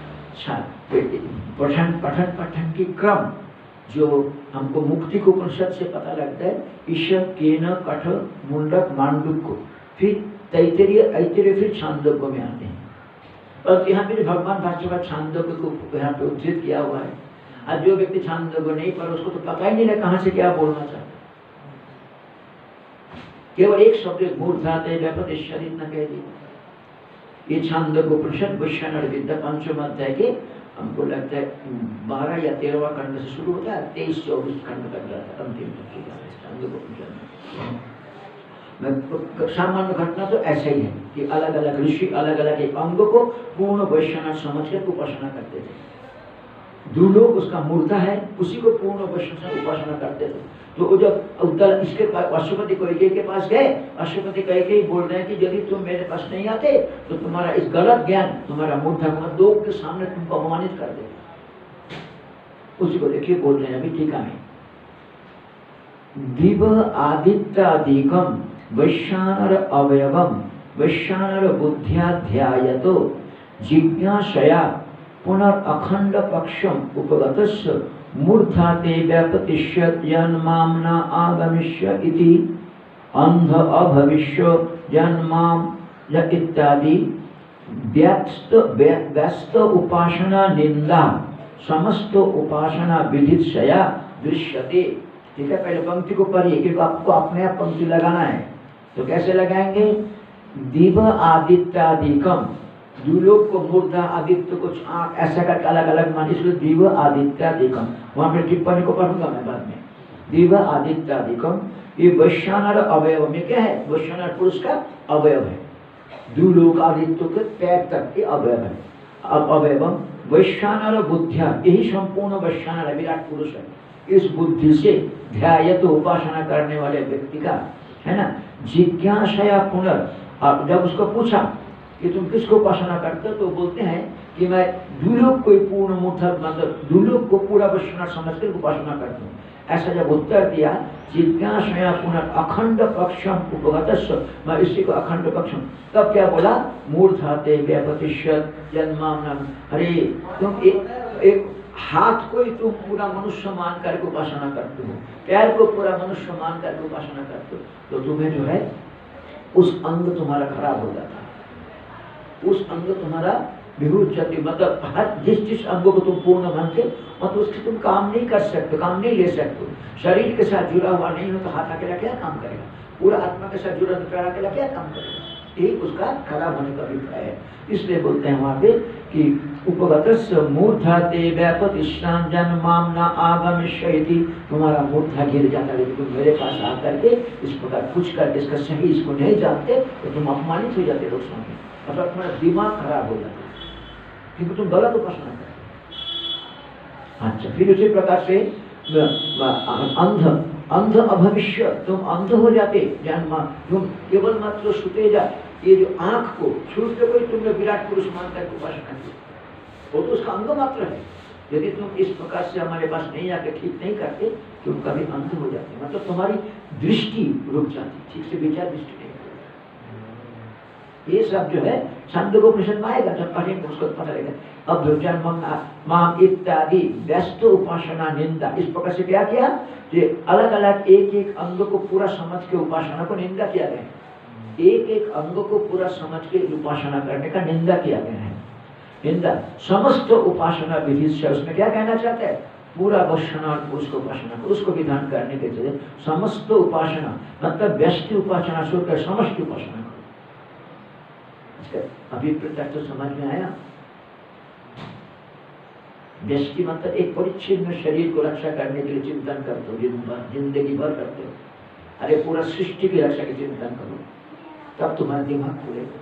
पठन पठन पठन की क्रम जो हमको मुक्ति को उपनिषद से पता लगता है, ईश्वर केन कठ मुंडक मांडुक्य, फिर तैतरीय ऐतरेय, फिर छांदोग्य में आते हैं। और यहाँ पे भगवान भाष्यकार छांदोग्य को यहाँ पे उद्धृत किया हुआ है। आज जो व्यक्ति छांदोग्य नहीं पढ़ा उसको तो पता ही नहीं लगा कहाँ से क्या बोलना चाहता। केवल एक शब्द मूर्धा ते व्यापतिष्यत इतना कह दिया। ये छांदोग्य उपनिषद वैश्वानर विद्या पंचम अध्याय के हमको लगता है बारह या तेरहवा खंड से शुरू होता है, तेईस चौबीस खंड तक जाता है अंतिम। सामान्य घटना तो ऐसा ही है कि अलग अलग ऋषि अलग अलग एक अंग को पूर्ण वैश्वानर समझ कर उपासना करते थे। दुलोक उसका मूर्धा है, उसी को पूर्ण वैश्वानर उपासना करते थे। तो वो जब उत्तर इसके पास अश्वपति कैकेयी के पास गए, अश्वपति कैकेयी बोल रहे हैं कि यदि तुम मेरे पास नहीं आते तो तुम्हारा इस गलत ज्ञान तुम्हारा मूर्धा को लोग के सामने तुमको अपमानित कर देगा। उसी को देखिए बोल रहे हैं अभी टीका में, दिव आदित्यादिकम वैश्वानर अवयवम वैश्वानर बुद्ध्याध्यायतो जिज्ञासया पुनरअखंड पक्षम उपगतस्य मूर्धा ते व्यापतिष्यत यन्माम न आगमिष्य इति अंध अभविष्य यन्माम य इत्यादि व्यस्त व्यस्त उपासना निंदा समस्त उपासना विधिशया दृश्यते। ठीक है, पहले पंक्ति को पढ़िए क्योंकि आपको अपने आप पंक्ति लगाना है। तो कैसे लगाएंगे? दिव आदित्यादिकम, द्युलोक को मूर्धा, आदित्य को आंख, ऐसा करके अलग अलग मान, इसलिए दिव आदित्यादिकम। वहां पे टिप्पणी को पढ़ूंगा मैं बाद में। दिव आदित्यादिकम, ये वैश्वानर अवयव में क्या है? वैश्वानर पुरुष का अवयव है। द्युलोक आदित्य के पैर तक के अवयव है। अब अवयवम वैश्वानर बुद्धिया, यही संपूर्ण वैश्वानर विराट पुरुष है। इस बुद्धि से ध्यायत उपासना करने वाले व्यक्ति का है ना, जिज्ञासा पुनर्, अब जब उसको पूछा कि तुम किसको उपासना करते हो, तो बोलते हैं कि मैं द्युलोक को पूर्ण मूर्धा, मतलब द्युलोक को पूरा वैश्वानर समझकर उपासना करता हूँ। ऐसा जब उत्तर दिया, जिज्ञासा पुनर् अखंड पक्षम उपगतस्व, मैं इसी को अखंड पक्षम, तब क्या बोला? मूर्धाते व्यपतिष्यत जन्मानम, अरे तुम एक, एक हाथ को ही तुम पूरा मनुष्य मान करके उपासना करते हो, पैर को पूरा मनुष्य मान करके उपासना करते हो, तो तुम्हें जो है उस अंग तुम्हारा खराब हो जाता है, उस अंग तुम्हारा विभुजति, मतलब हर जिस जिस अंग को तुम पूर्ण मानते मतलब उससे तुम काम नहीं कर सकते, काम नहीं ले सकते। शरीर के साथ जुड़ा हुआ नहीं हो तो हाथ अकेला क्या काम करेगा? पूरा आत्मा के साथ जुड़ा तो पैर अकेला क्या काम करेगा? यही उसका खराब होने का अभिप्राय है। इसलिए बोलते हैं वहां पे कि उपगतस्य मूर्धाते व्यापतिष्ठान जन्माम न आगमिष्यति, तुम्हारा मूर्धा गिर जाता है, तुम मेरे पास आकर के इस प्रकार पूछ कर इसका सही इसको नहीं जानते तो तुम अपमानित हो जाते लोग सामने, मतलब तुम्हारा दिमाग खराब हो जाता है क्योंकि तुम गलत उपासना करते। अच्छा, फिर उसी प्रकार से अंध अंध अभविष्य, तुम अंध हो जाते, जन्म तुम केवल मात्र सुते जा, ये जो आंख को छूटते कोई तुमने विराट पुरुष मानकर उपासना की, वो तो उसका अंग मात्र है। यदि तुम इस प्रकार से हमारे पास नहीं आके ठीक नहीं करते, तुम कभी अंध हो जाते, मतलब तुम्हारी दृष्टि रुक जाती, ठीक से विचार दृष्टि नहीं करती। ये सब जो है छांदोग्योपनिषद में आएगा, जब पढ़ेंगे उसको पता लगेगा। अब माम इत्यादि व्यस्त उपासना निंदा, इस प्रकार से क्या किया? ये अलग अलग एक एक अंग को पूरा समझ के उपासना को निंदा किया गया है। एक एक अंग को पूरा समझ के उपासना करने का निंदा किया गया है। निंदा समस्त उपासना विधि से, उसमें क्या कहना चाहते हैं? पूरा वैश्वानर पुरुष को उपासना, उसको विधान करने के लिए समस्त उपासना, मतलब व्यष्टि उपासना छोड़कर समष्टि उपासना करो। अभी प्रत्यक्ष तो समझ में आया? व्यष्टि मतलब एक परिच्छिन्न शरीर को रक्षा करने के लिए चिंतन करते हो, जिंदगी भर करते हो। अरे पूरा सृष्टि की रक्षा की चिंतन करो, तब तुम्हारा दिमाग खुलेगा,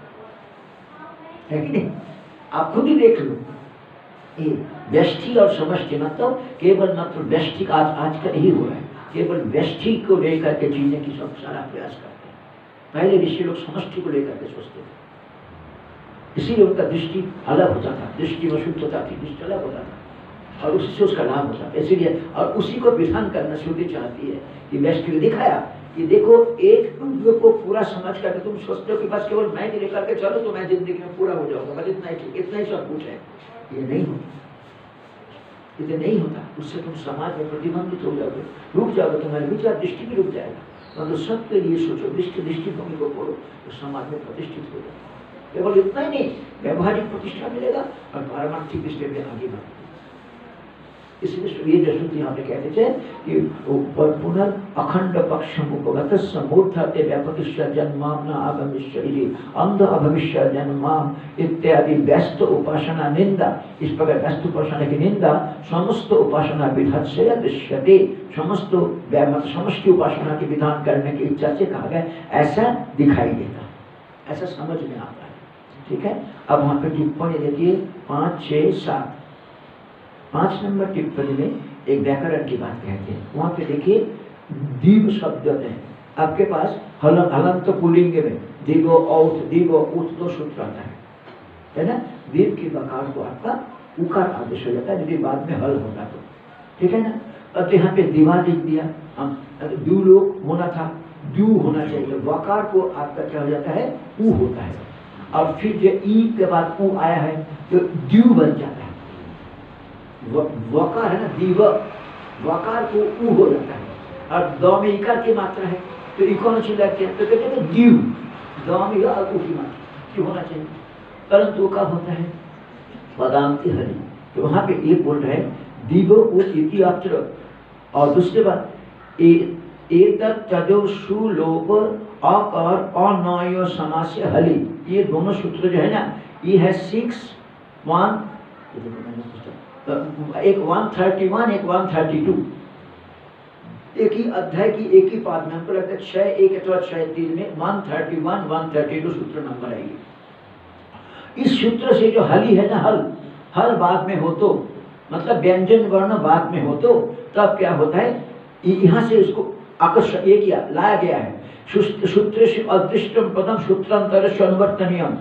है कि नहीं? आप खुद ही देख लो, ये व्यष्टि और समष्टि मतलब केवल मात्र व्यष्टि का आज आजकल ही हो रहा है, केवल व्यष्टि को लेकर के जीने की सब सारा प्रयास करते हैं। पहले ऋषि लोग समष्टि को लेकर के सोचते थे, इसीलिए उनका दृष्टि अलग होता था, दृष्टि में शुद्ध होता थी, दृष्टि अलग होता था और उसी से उसका लाभ होता है। इसीलिए और उसी को विधान करना श्रुति चाहती है कि व्यष्टि को दिखाया कि देखो एक अंग को पूरा समझ करके तुम सोचते हो कि बस केवल मैं लेकर के चलो तो मैं जिंदगी में पूरा हो जाऊंगा, बस इतना ही इतना ही सब कुछ है। ये नहीं होता, ये नहीं होता। उससे तुम समाज में प्रतिबंधित हो जाओगे, रुक जाओगे, तुम्हारे विचार दृष्टि भी रुक जाएगा। मतलब सबके लिए सोचो, दृष्टि दृष्टिभूमि को पढ़ो तो समाज में प्रतिष्ठित हो जाएगा। केवल इतना ही नहीं, व्यवहारिक प्रतिष्ठा मिलेगा और पारमार्थिक दृष्टि में आगे बढ़ेगा। इसलिए ये जैसे यहाँ पे कहते थे कि पुनर् अखंड पक्षम उपगतस्य मूर्धते व्यापतिष्य जन्माम न आगमिष्यति अंध अभविष्य जन्माम इत्यादि व्यस्त उपासना निंदा, इस प्रकार व्यस्त उपासना की निंदा समस्त उपासना विधान से दृश्यते, समस्त समष्टि उपासना की विधान करने की इच्छा से कहा गया, ऐसा दिखाई देता, ऐसा समझ में आता है। ठीक है, अब वहाँ पे टिप्पणी देखिए पाँच छः सात, पांच नंबर टिप्पणी में एक व्याकरण की बात कहते हैं। वहां पे देखिए दीव शब्द में आपके पास हल हलंत पुल्लिंग में दीवो औथ दीवो उठ दो सूत्र आता है, है ना? दीव की बकार को आपका उकार आदेश हो जाता है यदि बाद में हल होता तो, ठीक है ना? अब यहाँ पे दीवा लिख दिया, हम द्युलोक होना था, द्यू होना चाहिए, वकार को आपका क्या हो जाता है? ऊ होता है, और फिर जो ई के बाद ऊ आया है तो द्यू बन जाता है। वकार है ना, दीव, वकार को ऊ हो जाता है, और द में इकार की मात्रा है तो इकोन चिल्लाते हैं तो कहते हैं दीव, द में और ऊ की मात्रा क्यों होना चाहिए, परंतु कब होता है? पदांति हरि। तो वहां पे ये बोल रहे हैं दीव ऊ इति अत्र, और दूसरी बात एतत् तदो सुलोप अकर अनयो समास्य हली, ये दोनों सूत्र जो है ना, ये है सिक्स वन एक वन थर्टी वन एक वन थर्टी टू, एक ही अध्याय की एक ही पाद में। हमको लगता है छह एक अथवा छह तीन में one thirty one one thirty two सूत्र नंबर है ये। इस सूत्र से जो हली है ना, हल हल बाद में हो तो मतलब व्यंजन वर्ण बाद में हो तो तब क्या होता है, यहाँ से इसको आकर्षण ये किया लाया गया है। सूत्र अदृष्टम पदम सूत्रांतर अनुवर्तनीयम,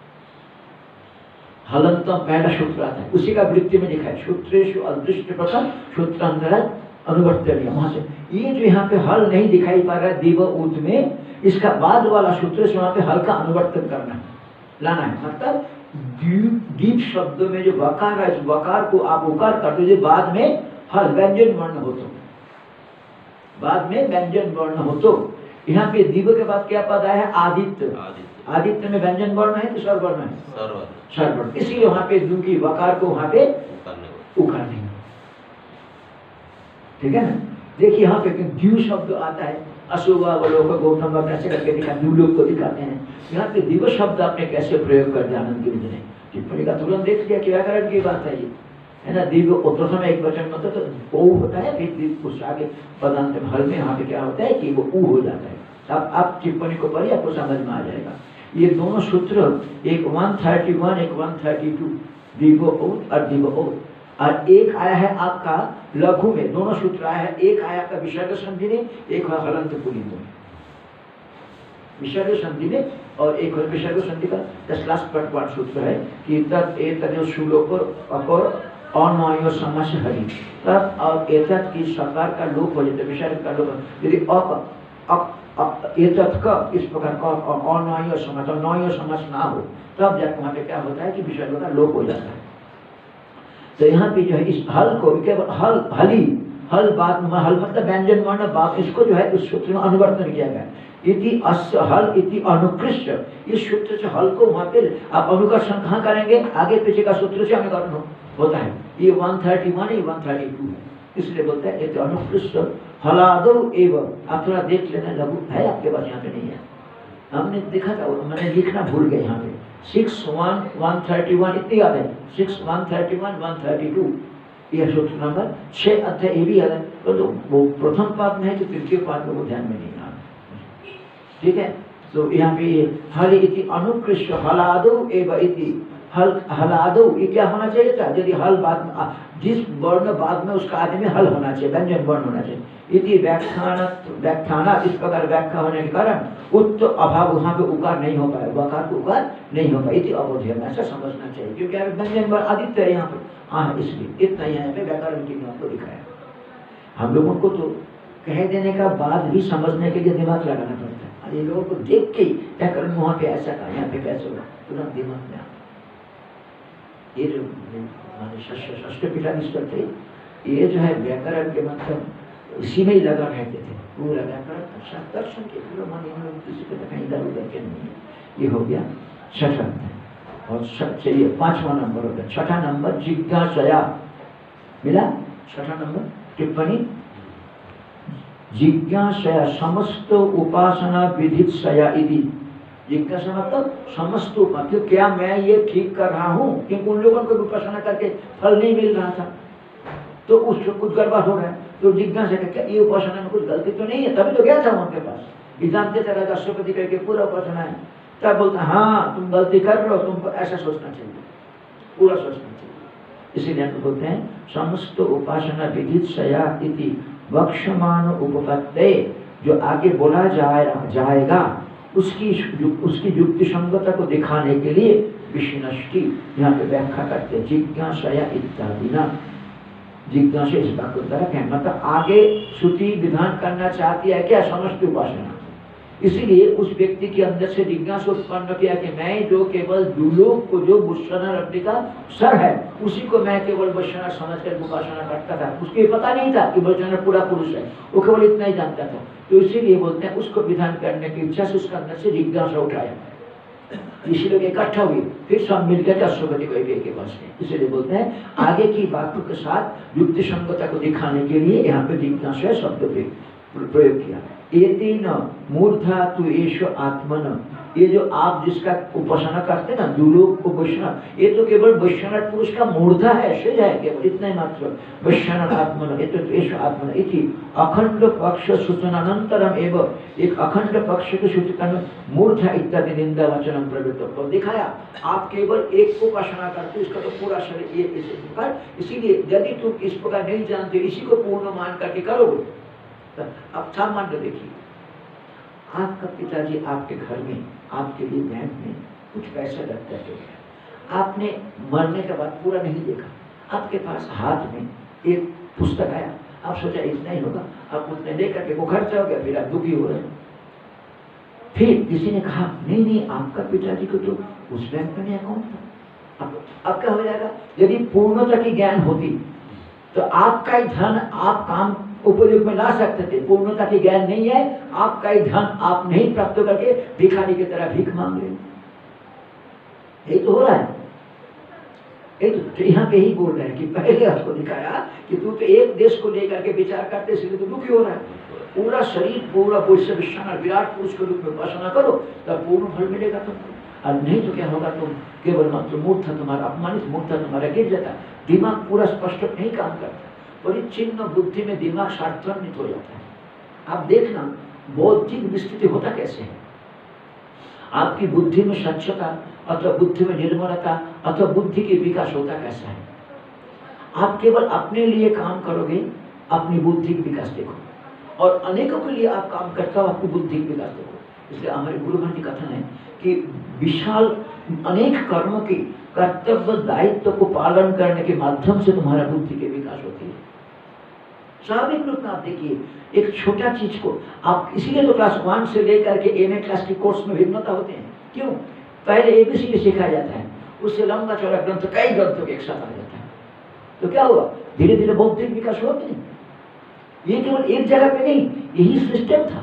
हलंतम पहला सूत्र आता है, उसी का वृत्ति में लिखा है सूत्रेषु अदृष्ट पदम सूत्रांतर अनुवर्तनीय। वहां से ये जो यहाँ पे हल नहीं दिखाई पा रहा है दिव उत में, इसका बाद वाला सूत्र से वहां पे हल का अनुवर्तन करना है, लाना है। मतलब दीप शब्द में जो वकार है, वकार को आप उकार कर दीजिए, बाद में हल व्यंजन वर्ण हो तो, बाद में व्यंजन वर्ण हो तो। यहाँ पे दिव के बाद क्या पद आया है, आदित्य। आदित्य में व्यंजन वर्ण है कि स्वर वर्ण है, स्वर वर्ण, इसीलिए वहां पे दू की वकार को वहां पे उकार देंगे। ठीक है ना। देखिए यहाँ पे द्यू शब्द आता है, अशोभावलोक गौतम ऐसे करके दिखा, द्यूलोक को दिखाते हैं। यहाँ पे दिव शब्द आपने कैसे प्रयोग कर दिया आनंद गिरिजी ने, टिप्पणी का तुरंत देख लिया कि व्याकरण की बात है ये, है ना। दिव प्रथम एक वचन मतलब तो ओ होता है, फिर उस आगे पदांत में हल में यहाँ पे क्या होता है कि वो ऊ हो जाता है। अब आप टिप्पणी को पढ़िए, आपको समझ में आ जाएगा। ये दोनों सूत्र एक वन थर्टी वन एक वन थर्टी टू दिव ओत और दिव ओत, और एक आया है आपका लघु में, दोनों सूत्र आया है, एक आया आपका विसर्ग संधि में, एक है हलंत पुलिंग में, विसर्ग संधि में, और एक विसर्ग संधि का दस लास्ट पार्ट पार्ट सूत्र है कि तत् एतद् सुलोप अपर अनयो समस्य हरि, तत् और एतत् की सकार का लोप हो जाता है, विसर्ग का लोप, यदि अक अक एतत् का इस प्रकार का अनयो समस्य नयो समस्य ना हो तब जाकर वहाँ पे क्या होता है कि विसर्ग का लोप हो जाता है। तो यहाँ पे जो है इस हल को केवल हल हली हल बाद में, हल मतलब व्यंजन वर्ण बाद, इसको जो है इस सूत्र में अनुवर्तन किया गया। इति अस्य हल इति अनुकृष्ट, इस सूत्र से हल को वहाँ पे आप अनुकर्षण कहाँ करेंगे, आगे पीछे का सूत्र से अनुकरण होता है। ये वन थर्टी वन ये वन थर्टी टू है, इसलिए बोलते हैं ये अनुकृष्ट हलादो एवं। आप थोड़ा देख लेना, लघु है आपके पास, यहाँ पे नहीं है, हमने देखा था, मैंने लिखना भूल गए। यहाँ पे six one one thirty one इतनी याद है, six one thirty one one thirty two यह सूत्र नंबर छः अध्याय ये भी याद है, तो, तो वो प्रथम पाद में है, तो तृतीय पाद में वो ध्यान में नहीं आ। ठीक है। तो यहाँ पे हल इति अनुकृष्ट हलादो एवं इति हल हलादो, ये क्या होना चाहिए था, यदि हल बाद में जिस वर्ण बाद में उसका आदि में हल होना चाहिए, व्यंजन वर्ण होना चाहिए। इति व्याख्यान व्याख्याना, इस प्रकार व्याख्या होने के कारण उत्त अभाव, वहाँ पे उकार नहीं हो पाया, वकार को उकार नहीं हो पाया, इति अवोधेयम, ऐसा समझना चाहिए, क्योंकि व्यंजन वर्ण आदित्य है यहाँ पे। हाँ, इसलिए इतना यहाँ पे व्याकरण की आपको दिखाया। हम लोगों को तो कह देने का बाद भी समझने के लिए दिमाग लगाना पड़ता है। अरे लोगों को देख के व्याकरण वहाँ पे ऐसा कहा, यहाँ पे कैसे हुआ, तुरंत दिमाग में। ये जो षष्ठ पीठाधीश्वर थे, ये जो है व्याकरण के मतलब इसी में ही लगा रहते थे, पूरा व्याकरण दर्शन के पूरा मन इन्होंने किसी को कहीं इधर उधर के नहीं है। ये हो गया छठा अध्याय। और चलिए पांचवा नंबर हो गया, छठा नंबर जिज्ञासया मिला, छठा नंबर टिप्पणी जिज्ञासया समस्त उपासना विधित सया इति। जिज्ञासा मतलब समस्त उपासना, क्या मैं ये ठीक कर रहा हूँ, क्योंकि उन लोगों को उपासना करके फल नहीं मिल रहा था, तो उसको कुछ गड़बड़ हो रहा है। तो जिज्ञासा क्या ये उपासना में कुछ गलती तो नहीं है, तभी तो गया था उनके पास, जानते थे राजा अश्वपति करके पूरा उपासना है, तब बोलता हाँ तुम गलती कर रहे हो, तुमको ऐसा सोचना चाहिए, पूरा सोचना चाहिए। इसीलिए हम बोलते हैं समस्त उपासना विधित सया इति वक्षमान उपपत्ते, जो आगे बोला जाए जाएगा उसकी उसकी युक्ति संगता को दिखाने के लिए विष्णष्टि यहाँ पे व्याख्या करते हैं, जिज्ञासया इत्यादि ना। जिज्ञासा इस बात को तरह है, मतलब आगे श्रुति विधान करना चाहती है क्या, समस्त उपासना। इसीलिए उस व्यक्ति के अंदर से जिज्ञासा उत्पन्न किया कि मैं जो केवल दुलोक को जो भूषण रखने का सर है, उसी को मैं केवल वैष्णव समझ कर उपासना करता था, उसको पता नहीं था कि वैष्णव पूरा पुरुष है, वो केवल इतना ही जानता था। तो इसीलिए बोलते हैं उसको विधान करने की इच्छा से उसके अंदर से जिज्ञासा उठाया, इसी लोग इकट्ठा हुए, फिर सब मिलकर अश्वपति को के पास गए। इसीलिए बोलते हैं आगे की बातों के साथ युक्ति संगता को दिखाने के लिए यहाँ पे जिज्ञासा शब्द पे प्रयोग किया। एतेन मूर्धा तु एष आत्मन, ये जो आप जिसका उपासना करते हैं ना दुलोक को वैष्णव, ये तो केवल वैष्णव पुरुष का मूर्धा है, शेज है केवल इतना ही मात्र। वैष्णव आत्मन ये तो एष आत्मन इति अखंड पक्ष सूचनानंतरम एवं, एक अखंड पक्ष के सूचना में मूर्धा इत्यादि निंदा वचनम प्रवृत्त तो दिखाया। आप केवल एक को उपासना करते इसका तो पूरा शरीर ये इस प्रकार, इसीलिए यदि तुम इस प्रकार नहीं जानते इसी को पूर्ण मान करके करोगे। अब सामान्य देखिए, आपका पिताजी आपके घर में आपके लिए बैंक में कुछ पैसा रख करके गया, आपने मरने के बाद पूरा नहीं देखा, आपके पास हाथ में एक पुस्तक आया, आप सोचा इतना ही होगा, आप उतने लेकर के वो खर्चा हो गया, फिर आप दुखी हो रहे हैं। फिर किसी ने कहा नहीं नहीं आपका पिताजी को तो उस बैंक में अकाउंट था, अब अब क्या हो जाएगा। यदि पूर्णता की ज्ञान होती तो आपका ही धन आप काम उपयोग में ला सकते थे, पूर्णता की ज्ञान नहीं है, आपका ही धन आप नहीं प्राप्त करके भिखारी की तरह भीख मांग रहे, यही तो हो रहा है। तो यहाँ पे ही बोल रहे हैं कि पहले आपको दिखाया कि तू तो एक देश को लेकर के विचार करते इसलिए तो दुखी हो रहा है। पूरा शरीर पूरा वैश्य विश्वान विराट पुरुष के रूप में उपासना करो तब पूर्ण फल मिलेगा तुमको, और नहीं तो क्या होगा, तुम केवल मात्र मूर्धा तुम्हारा अपमानित, मूर्धा तुम्हारा गिर जाता, दिमाग पूरा स्पष्ट नहीं काम करता, परिचिन्न बुद्धि में दिमाग स्वार्थान्वित हो जाता है। आप देखना बौद्धिक विस्तृति होता कैसे है, आपकी बुद्धि में स्वच्छता अथवा बुद्धि में निर्मलता अथवा बुद्धि के विकास होता कैसा है। आप केवल अपने लिए काम करोगे, अपनी बुद्धि का विकास देखो, और अनेकों के लिए आप काम करते हो, आपकी बुद्धि का विकास देखो। इसलिए हमारे गुरु महाराज जी कथन है कि विशाल अनेक कर्मों की कर्तव्य दायित्व को पालन करने के माध्यम से तुम्हारा बुद्धि के विकास होती है। स्वाभाविक रूप में आप देखिए एक छोटा चीज को आप, इसीलिए तो क्लास वन से लेकर के एम ए क्लास के कोर्स में भिन्नता होते हैं। क्यों? पहले एबीसीडी सिखाया जाता है, उससे लंबा चौड़ा ग्रंथ कई ग्रंथों के एक साथ आ जाता है, तो क्या हुआ, धीरे धीरे बौद्धिक विकास हुआ कि नहीं। ये केवल एक जगह पे नहीं, यही सिस्टम था।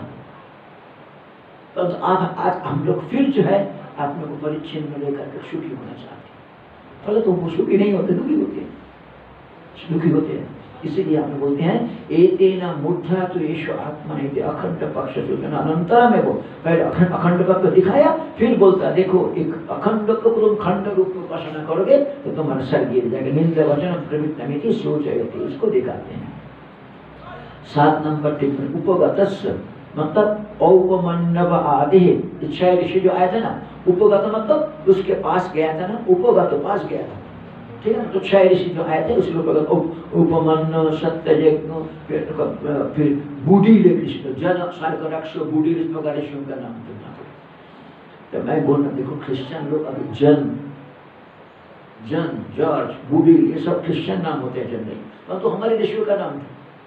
तो आप आज हम लोग फिर जो है अपने को परिच्छिन्न लेकर के सुखी होना चाहते हैं, पहले तो वो सुखी नहीं होते, दुखी होते हैं, दुखी होते हैं। इसीलिए हम बोलते हैं एतेन मूर्धा तु एष आत्मा इति अखंड पक्ष सूचना अनंतरम है। वो पहले अखंड अखंड पक्ष दिखाया, फिर बोलता देखो एक अखंड को तुम खंड रूप में उपासना करोगे तो तुम्हारा सर गिर जाएगा। निंदा वचन प्रवृत्ति सोचयति, इसको दिखाते हैं। सात नंबर टिप्पणी उपगतस्य मतलब औपमन्यव आदि, इच्छा ऋषि जो आया था ना, उपगत मतलब उसके पास गया था ना, उपगत पास गया था, ठीक है। तो छह ऋषि जो आए थे उसके ऊपर उपमन्य सत्ययज्ञ, फिर फिर बूढ़ी ऋषि जन सार्करक्ष बूढ़ी ऋषि का ऋषियों का नाम था। तो मैं बोलना देखो क्रिश्चियन लोग अभी जन जन जॉर्ज बूढ़ी ये सब क्रिश्चियन नाम होते हैं, जन नहीं, परंतु तो हमारे ऋषियों का नाम था।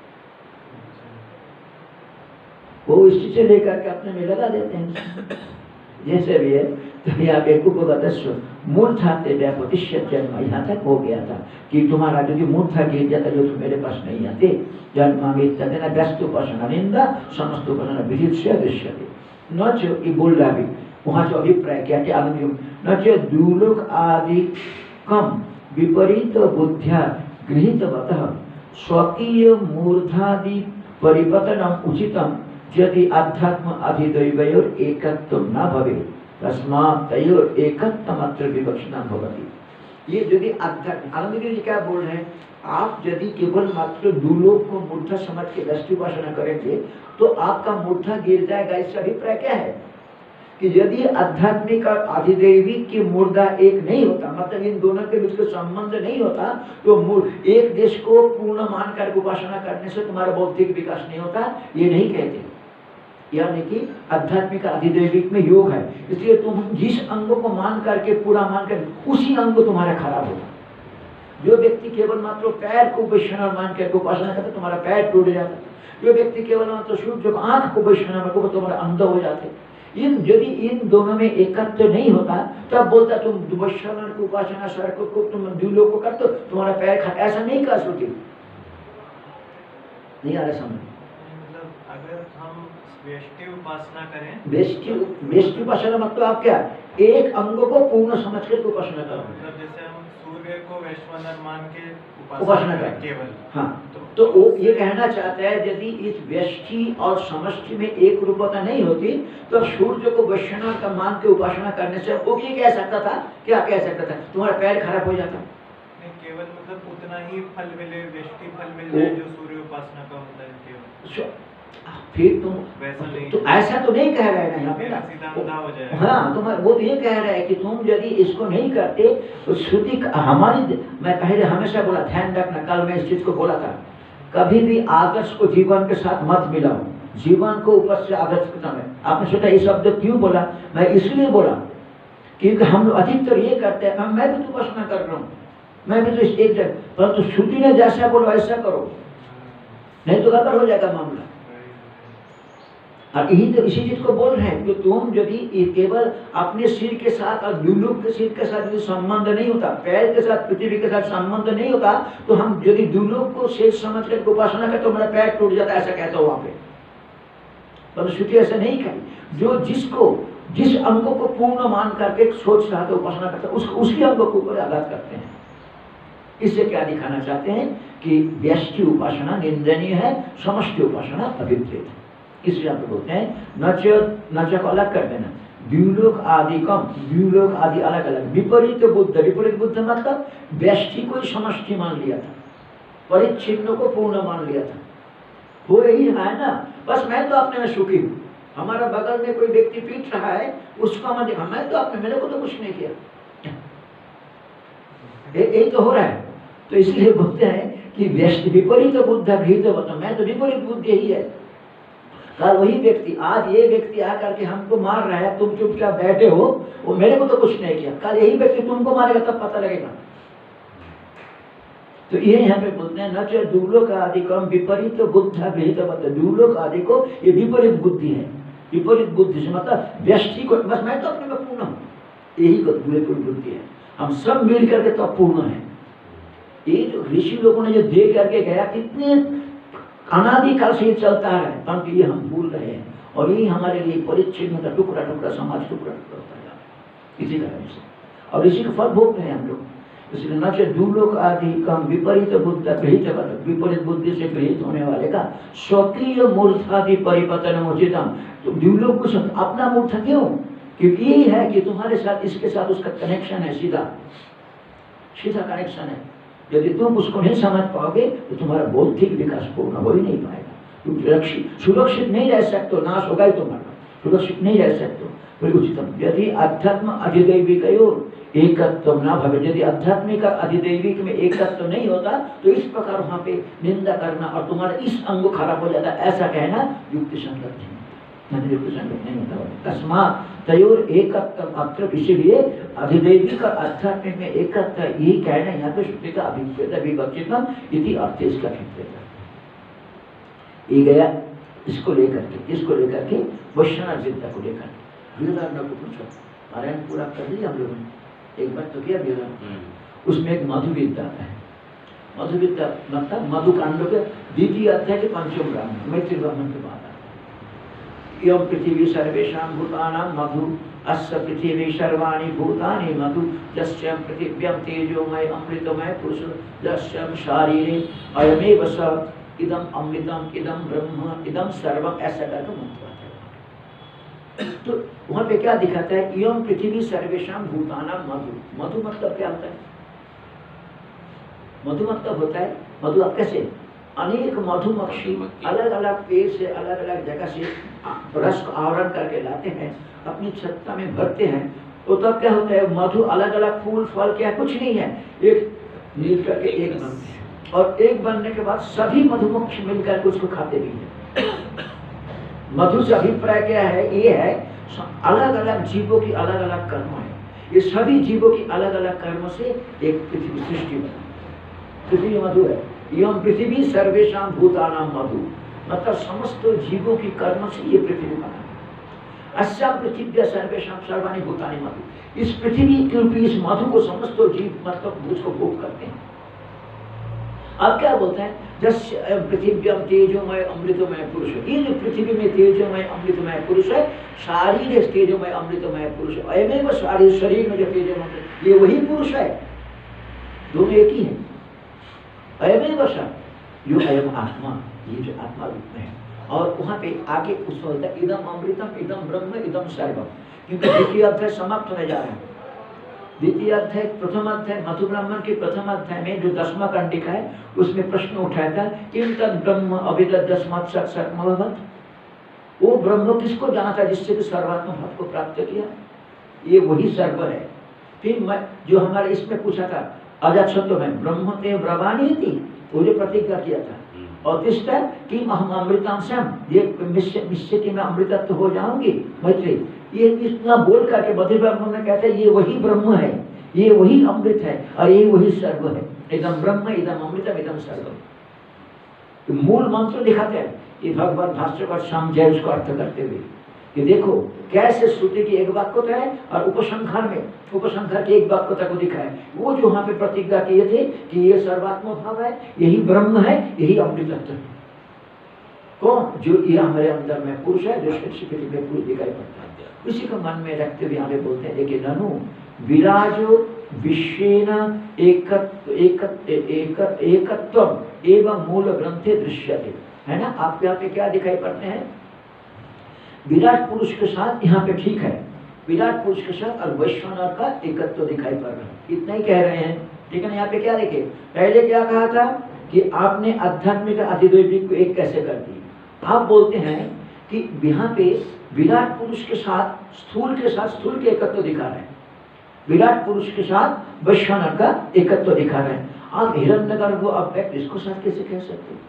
वो इसी से लेकर के अपने में लगा देते हैं जैसे भी है। तो यहाँ पे उपगतस्व मूर्धा ते व्यापतिष्यत जन्म, यहाँ तक हो गया था कि तुम्हारा जो मूर्धा गिर जाता जो तुम मेरे पास नहीं आते, जन्म में व्यस्त उपासना निंदा समस्त उपासना विधि से दृश्यते न चो, ये बोल रहा भी वहाँ जो अभिप्राय क्या क्या आनंद न चो दुलोक आदि कम विपरीत बुद्धिया गृहीतवतः स्वकीय मूर्धादि परिवर्तनम उचितम यदि अध्यात्म अधिदैवयोर एकत्व न भवे तस्मात् तयोर एकत्व मात्र विवक्षिता भवति। ये यदि अध्यात्म आनंद जी क्या बोल रहे हैं, आप यदि केवल मात्र दुलोक को मूर्धा समझ के व्यस्त उपासना करेंगे तो आपका मूर्धा गिर जाएगा। इसका अभिप्राय क्या है कि यदि आध्यात्मिक और अधिदैविक की मूर्धा एक नहीं होता, मतलब इन दोनों के बीच कोई संबंध नहीं होता, तो एक देश को पूर्ण मान कर उपासना करने से तुम्हारा बौद्धिक विकास नहीं होता, ये नहीं कहते। यानी कि आध्यात्मिक अधिदैविक में योग है, इसलिए तुम जिस अंग को मान करके पूरा मान कर उसी अंग तुम्हारा खराब होगा। जो व्यक्ति केवल मात्र पैर को वैष्णव मान करके उपासना करता तुम्हारा पैर टूट जाता, जो व्यक्ति केवल मात्र सूर्य को आंख को वैष्णव मान को तुम्हारा अंध हो जाते। इन यदि इन दोनों में एकत्व नहीं होता तब बोलता तुम वैष्णव की उपासना सड़क को तुम दुलोक को करते तुम्हारा पैर खा, ऐसा नहीं कर सकते। नहीं आ रहा समझ। मतलब अगर हम व्यष्टि उपासना करें। व्यष्टि व्यष्टि उपासना मतलब आप क्या, एक अंग को पूर्ण समझ कर उपासना करो। मतलब जैसे हम सूर्य को वैश्वानर मान के उपासना करें केवल। हाँ, तो वो ये कहना चाहता है यदि इस व्यष्टि और समष्टि में एक रूपता नहीं होती तो सूर्य को वैश्वानर का मान के उपासना करने से वो ये कह सकता था, क्या कह सकता था, तुम्हारा पैर खराब हो जाता। केवल मतलब उतना ही फल मिले, व्यष्टि फल मिल जाए जो सूर्य उपासना का होता है केवल। फिर तुम वैसा नहीं, तो ऐसा तो नहीं कह रहे हैं यहाँ पे ना, हो जाए। हाँ तुम्हारा वो तो ये कह रहा है कि तुम यदि इसको नहीं करते तो श्रुति हमारी, मैं पहले हमेशा बोला, ध्यान रखना, कल मैं इस चीज को बोला था, कभी भी आदर्श को जीवन के साथ मत मिलाओ, जीवन को ऊपर से आदर्श करना है। आपने सोचा ये शब्द क्यों बोला, मैं इसलिए बोला क्योंकि हम लोग अधिकतर ये करते हैं, मैं भी तो उपासना कर रहा हूँ, मैं भी तो इस एक जगह, परंतु श्रुति ने जैसा बोलो ऐसा करो, नहीं तो गड़बड़ हो जाएगा मामला। और यही तो इसी चीज को बोल रहे हैं कि तुम यदि केवल अपने सिर के साथ और दुलोक के सिर के साथ यदि संबंध नहीं होता, पैर के साथ पृथ्वी के साथ संबंध नहीं होता, तो हम यदि दुलोक को शेष समझ कर उपासना करते तो मेरा पैर टूट जाता, ऐसा कहता हो वहां पे। पर श्रुति ऐसा नहीं कही, जो जिसको जिस अंगों को पूर्ण मान करके सोच रहा था उपासना करता, उसको उसी अंगों के ऊपर आघात करते हैं। इससे क्या दिखाना चाहते हैं कि व्यष्टि उपासना निंदनीय है, समष्टि उपासना अभिप्रेत है। इसलिए आप बोलते हैं नच नच को अलग कर देना, द्विलोक आदि कम, द्विलोक आदि अलग अलग, विपरीत बुद्ध, विपरीत बुद्ध मतलब व्यष्टि को समष्टि मान लिया था, परिच्छिन्न को पूर्ण मान लिया था, वो यही है ना, बस मैं तो अपने में सुखी हूँ, हमारा बगल में कोई व्यक्ति पीट रहा है उसका मैं देखा, मैं तो अपने, मेरे को तो कुछ नहीं किया, यही तो हो रहा है। तो इसलिए बोलते हैं कि व्यष्टि विपरीत बुद्ध भीत, मैं तो विपरीत बुद्धि ही है। कल वही व्यक्ति, आज ये व्यक्ति आकर के हमको मार रहा है, तुम चुपचाप बैठे हो, वो मेरे को तो कुछ नहीं किया, कल यही व्यक्ति तुमको मारेगा तब पता लगेगा। तो ये यहाँ पे बोलते हैं न दुलोक आदि को विपरीत बुद्ध भीत, दुलोक आदि को ये विपरीत बुद्धि है, विपरीत बुद्धि से मतलब व्यष्टि को, बस मैं तो अपने में पूर्ण हूँ, यही विपरीत बुद्धि है, हम सब मिल करके तो पूर्ण है। ये जो ऋषि लोगों ने जो दे करके गया, कितने अनादिकाल से ये चलता है, परंतु ये हम भूल रहे हैं, और यही हमारे लिए परिच्छिन्न का टुकड़ा टुकड़ा समाज टुकड़ा टुकड़ा होता जा रहा है इसी कारण से, और इसी का फल भोग रहे हैं हम लोग। इसलिए न चाहे दुलोक आदि कम विपरीत बुद्ध गृहित, विपरीत बुद्धि से गृहित होने वाले का स्वकीय मूर्धादि परिपतन उचितम, तो दुलोक को अपना मूर्धा क्यों, क्योंकि यही है कि तुम्हारे साथ इसके साथ उसका कनेक्शन है, सीधा सीधा कनेक्शन है। यदि तुम उसको नहीं समझ पाओगे तो तुम्हारा बौद्धिक विकास पूर्ण हो ही नहीं पाएगा, तुम सुरक्षित सुरक्षित नहीं रह सकते, नाश होगा ही तुम्हारा, सुरक्षित नहीं रह सकते। उचितम यदि अध्यात्म अधिदैविक एकत्व न भवे, यदि आध्यात्मिक अधिदैविक में एकत्व नहीं होता तो इस प्रकार वहाँ पे निंदा करना और तुम्हारा इस अंग खराब हो जाता, ऐसा कहना युक्ति संगत नहीं, युक्ति संगत नहीं होता। तस्मात् तयोर एकत्व अत्र, इसीलिए अधिदैविक और आध्यात्मिक में एकत्व यही कहना यहाँ पे श्रुति का अभिप्रेत विवक्षितम इति अर्थ इसका अभिप्रेत ये गया। इसको लेकर के इसको लेकर के वैष्णव विद्या को लेकर वीरांगना को पूछो, पारायण पूरा कर लिया हम लोगों ने, एक बार तो किया वीरांगना, उसमें एक मधु विद्या है, मधु विद्या मतलब मधु कांड के द्वितीय अध्याय के पंचम ब्राह्मण मैत्री ब्राह्मण के बाद यम पृथ्वी सर्वेषां भूतानां मधु अस्य पृथ्वी सर्वाणि भूतानि मधु यस्यं पृथिव्यं तेजोमय अमृतमय पुरुष यस्यं शारीरे अयमेव स इदम अमृतम इदम ब्रह्म इदम सर्वम, ऐसा करके मंत्र है। तो वहाँ पे क्या दिखाता है, यम पृथ्वी सर्वेषां भूतानां मधु, मधु मतलब क्या होता है, मधु मतलब होता है, मधु आप कैसे अनेक मधुमक्खी अलग अलग पेड़ से अलग अलग जगह से रस को आवरण करके लाते हैं, अपनी छत्ता में भरते हैं, तो तब क्या होता है, मधु अलग अलग फूल फल क्या कुछ नहीं है, एक मिल करके एक बनते हैं, और एक बनने के बाद सभी मधुमक्खी मिलकर उसको खाते भी हैं। मधु से अभिप्राय क्या है, ये है अलग अलग जीवों की अलग अलग कर्म है, ये सभी जीवों की अलग अलग कर्मों से एक पृथ्वी सृष्टि बना, पृथ्वी मधु है। यम पृथ्वी सर्वेषां भूतानां मधु मतलब समस्त जीवों की कर्म से ये पृथ्वी बना। अस्या पृथ्वी सर्वेषां सर्वाणि भूतानि मधु, इस पृथ्वी के रूपी इस मधु को समस्त जीव मतलब उसको भोग करते हैं। अब क्या बोलते हैं, जस पृथिव्यम तेजोमय अमृतमय पुरुष, ये जो पृथ्वी में तेजोमय अमृतमय पुरुष है, शारीर तेजोमय अमृतमय पुरुष, अयमेव शारीर, शरीर में जो तेजोमय, ये वही पुरुष है, दोनों एक ही है। अयमेव सा यो अयम आत्मा, ये जो आत्मा रूप में है। और वहां पे आगे उस होता है इदम अमृतम इदम ब्रह्म इदम सर्वम, क्योंकि द्वितीय अध्याय समाप्त होने जा रहा है। द्वितीय अध्याय प्रथम अध्याय मधु ब्राह्मण के प्रथम अध्याय में जो दसवां कंडिका है उसमें प्रश्न उठाया था, किम तद ब्रह्म अविदस्मात् सत् सर्वमभवत्, वो ब्रह्म किसको जाना था जिससे कि सर्वात्म भाव को प्राप्त किया, ये वही सर्व है। फिर मैं जो हमारे इसमें पूछा था अजातशत्रु में ब्रह्म ते ब्रवाणी थी, वो जो प्रतिज्ञा किया था, और तीसरा कि हम अमृतांशम, ये निश्चय कि मैं अमृतत्व हो जाऊंगी मैत्री, ये इतना बोल करके मधु ब्रह्म में कहते हैं ये वही ब्रह्म है, ये वही अमृत है और ये वही सर्व है। इदम ब्रह्म इदम अमृतम इदम सर्वम, तो मूल मंत्र दिखाते हैं कि भगवान भाष्यकर समझाए उसको अर्थ करते हुए कि देखो कैसे श्रुति की एक वाक्यता है और उपसंहार में उपसंहार की एक वाक्यता को दिखाए। वो जो वहां पे प्रतिज्ञा किए थे कि ये सर्वात्म भाव है, यही ब्रह्म है, यही अमृतत्व है। कौन? जो ये हमारे अंदर में पुरुष है, जो शिक्षित में पुरुष दिखाई पड़ता है, उसी को मन में रखते हुए हमें बोलते हैं देखिए ननु विराजो विश्वेन एकत्व एकत्व एकत्व एकत्वम एवं मूल ग्रंथे दृश्यते, है ना। आपके यहाँ पे क्या दिखाई पड़ते हैं, विराट पुरुष के साथ यहाँ पे ठीक है, विराट पुरुष के साथ और वैश्वानर का एकत्व दिखाई पड़ रहा है, इतना ही कह रहे हैं, ठीक है ना। यहाँ पे क्या देखे, पहले क्या कहा था कि आपने आध्यात्मिक अधिदैविक को एक कैसे कर दी, आप बोलते हैं कि यहाँ पे विराट पुरुष के साथ स्थूल के साथ स्थूल के एकत्व दिखा रहे हैं, विराट पुरुष के साथ वैश्वानर का एकत्व दिखा रहे हैं। आप हिरण्यगर्भ को अव्यक्त इसको साथ कैसे कह सकते हैं?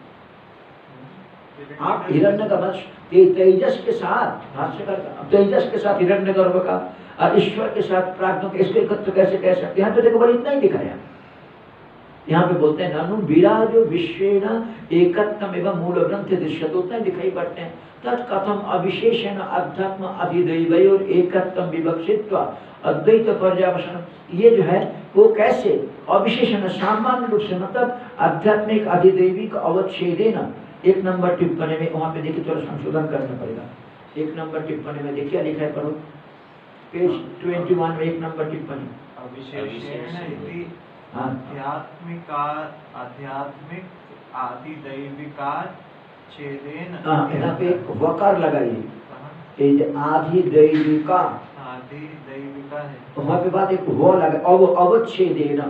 आप हिरण्यगर्भ ते, तेजस के साथ भाष्यकर तेजस के साथ हिरण्यगर्भ का और ईश्वर के साथ प्राज्ञ का इसको एकत्व कैसे कह सकते हैं? यहाँ पे देखो बड़ी इतना ही दिखाया, यहाँ पे बोलते हैं नानु विराजो विश्वेन एकत्वम एवं मूल ग्रंथ दृश्यते, उतना ही दिखाई पड़ते हैं। तत्कथम अविशेषण अध्यात्म अधिदैवयोर एकत्वम विवक्षित्वा अद्वैत पर्यावसन, ये जो है वो कैसे अविशेषण सामान्य रूप से मतलब आध्यात्मिक अधिदैविक अवच्छेदेन, एक नंबर टिप्पणी में वहां पे देखिए थोड़ा संशोधन करना पड़ेगा, एक नंबर टिप्पणी में देखिए लिखा है, पढ़ो पेज इक्कीस में एक नंबर टिप्पणी, अविशेषेण आध्यात्मिका आध्यात्मिक आदिदैविका छेदेन, हाँ यहाँ पे वकार लगाइए, आधिदैविका आदिदैविका है, वहां पे बात एक वो लगा अव अवच्छेदेन,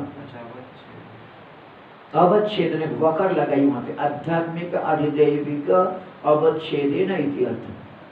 अवच्छेदन वकार लगाई वहां पे, आध्यात्मिक अधिदैविक अवच्छेदेन इति अर्थ,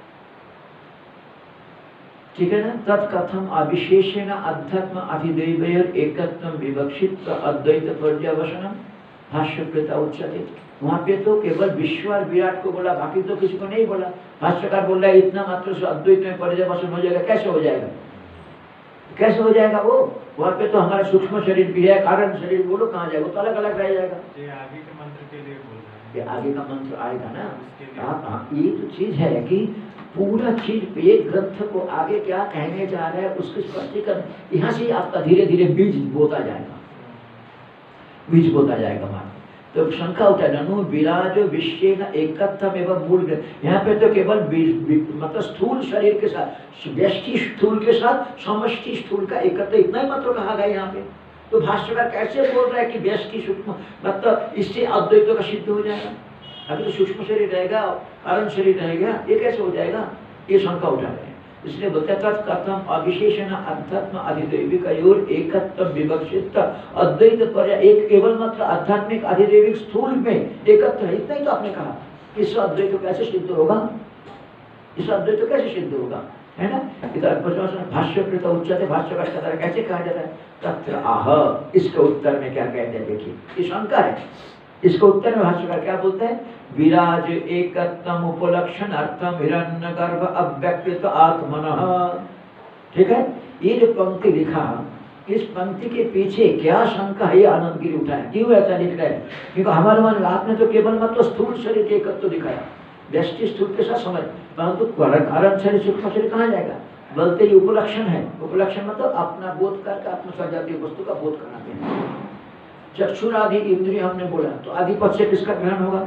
ठीक है ना। तत्कथम अविशेषेण अध्यात्म अधिदैवयोर एकत्वम विवक्षित अद्वैत पर्यावसनम भाष्यकृता उच्यते, वहां पे तो केवल विश्व और विराट को बोला, बाकी तो किसी को नहीं बोला। भाष्यकार बोल रहा है इतना मात्र से अद्वैत में पर्यावसन हो जाएगा, कैसे हो जाएगा, कैसे हो जाएगा वो? वहाँ पे तो हमारा सूक्ष्म शरीर भी है, कारण शरीर बोलो कहाँ जाएगा, तो अलग अलग रह जाएगा। ये आगे के मंत्र के लिए बोल रहे हैं, ये आगे का मंत्र आएगा ना। आप ये तो चीज है कि पूरा चीज एक ग्रंथ को आगे क्या कहने जा रहा है उसके स्पष्टीकरण यहाँ से आपका धीरे धीरे बीज बोता जाएगा, बीज बोता जाएगा मान। तो शंका उठा ननु विराज विश्वेन एकत्वम एवं मूल, यहाँ पे तो केवल मतलब स्थूल शरीर के साथ व्यष्टि स्थूल के साथ समष्टि स्थूल का एकत्व, इतना ही मतलब कहा गया यहाँ पे। तो भाष्यकार कैसे बोल रहा है कि व्यष्टि सूक्ष्म मतलब इससे अद्वैत का सिद्ध हो जाएगा? अभी तो सूक्ष्म शरीर रहेगा, कारण शरीर रहेगा, ये कैसे हो जाएगा? ये शंका उठा रहे हैं। इसलिए बोलते हैं तत्कथम अविशेषण अध्यात्म अधिदैविकयोर एकत्व विवक्षित अद्वैत पर एक केवल मात्र आध्यात्मिक अधिदैविक स्थूल में एकत्व है, इतना ही तो आपने कहा। इस अद्वैत कैसे सिद्ध होगा? इस अद्वैत कैसे सिद्ध होगा, है ना। इधर भाष्यकृत उच्यते, भाष्यकार का तरह कैसे कहा जाता है? तत्र आह, इसके उत्तर में क्या कहते हैं देखिए, ये शंका है। इसको उत्तर में भाष्यकार क्या बोलते हैं? विराज एकत्वम उपलक्षण अर्थम हिरण्यगर्भ अव्यक्तृत आत्मनः, ठीक है। ये जो पंक्ति लिखा, इस पंक्ति के पीछे क्या शंका है, ये आनंद गिरी उठा है। क्यों ऐसा लिख रहा है? क्योंकि हमारे मन में आपने तो केवल मतलब स्थूल शरीर के एकत्व दिखाया, व्यष्टि स्थूल के साथ समझ, परंतु कारण शरीर सूक्ष्म शरीर कहाँ जाएगा? बोलते ही उपलक्षण है। उपलक्षण मतलब अपना बोध करके आत्मस्वजातीय वस्तु का बोध कराते हैं। चक्षुरादि इंद्रिय हमने बोला, तो आदि पद से किसका ग्रहण होगा?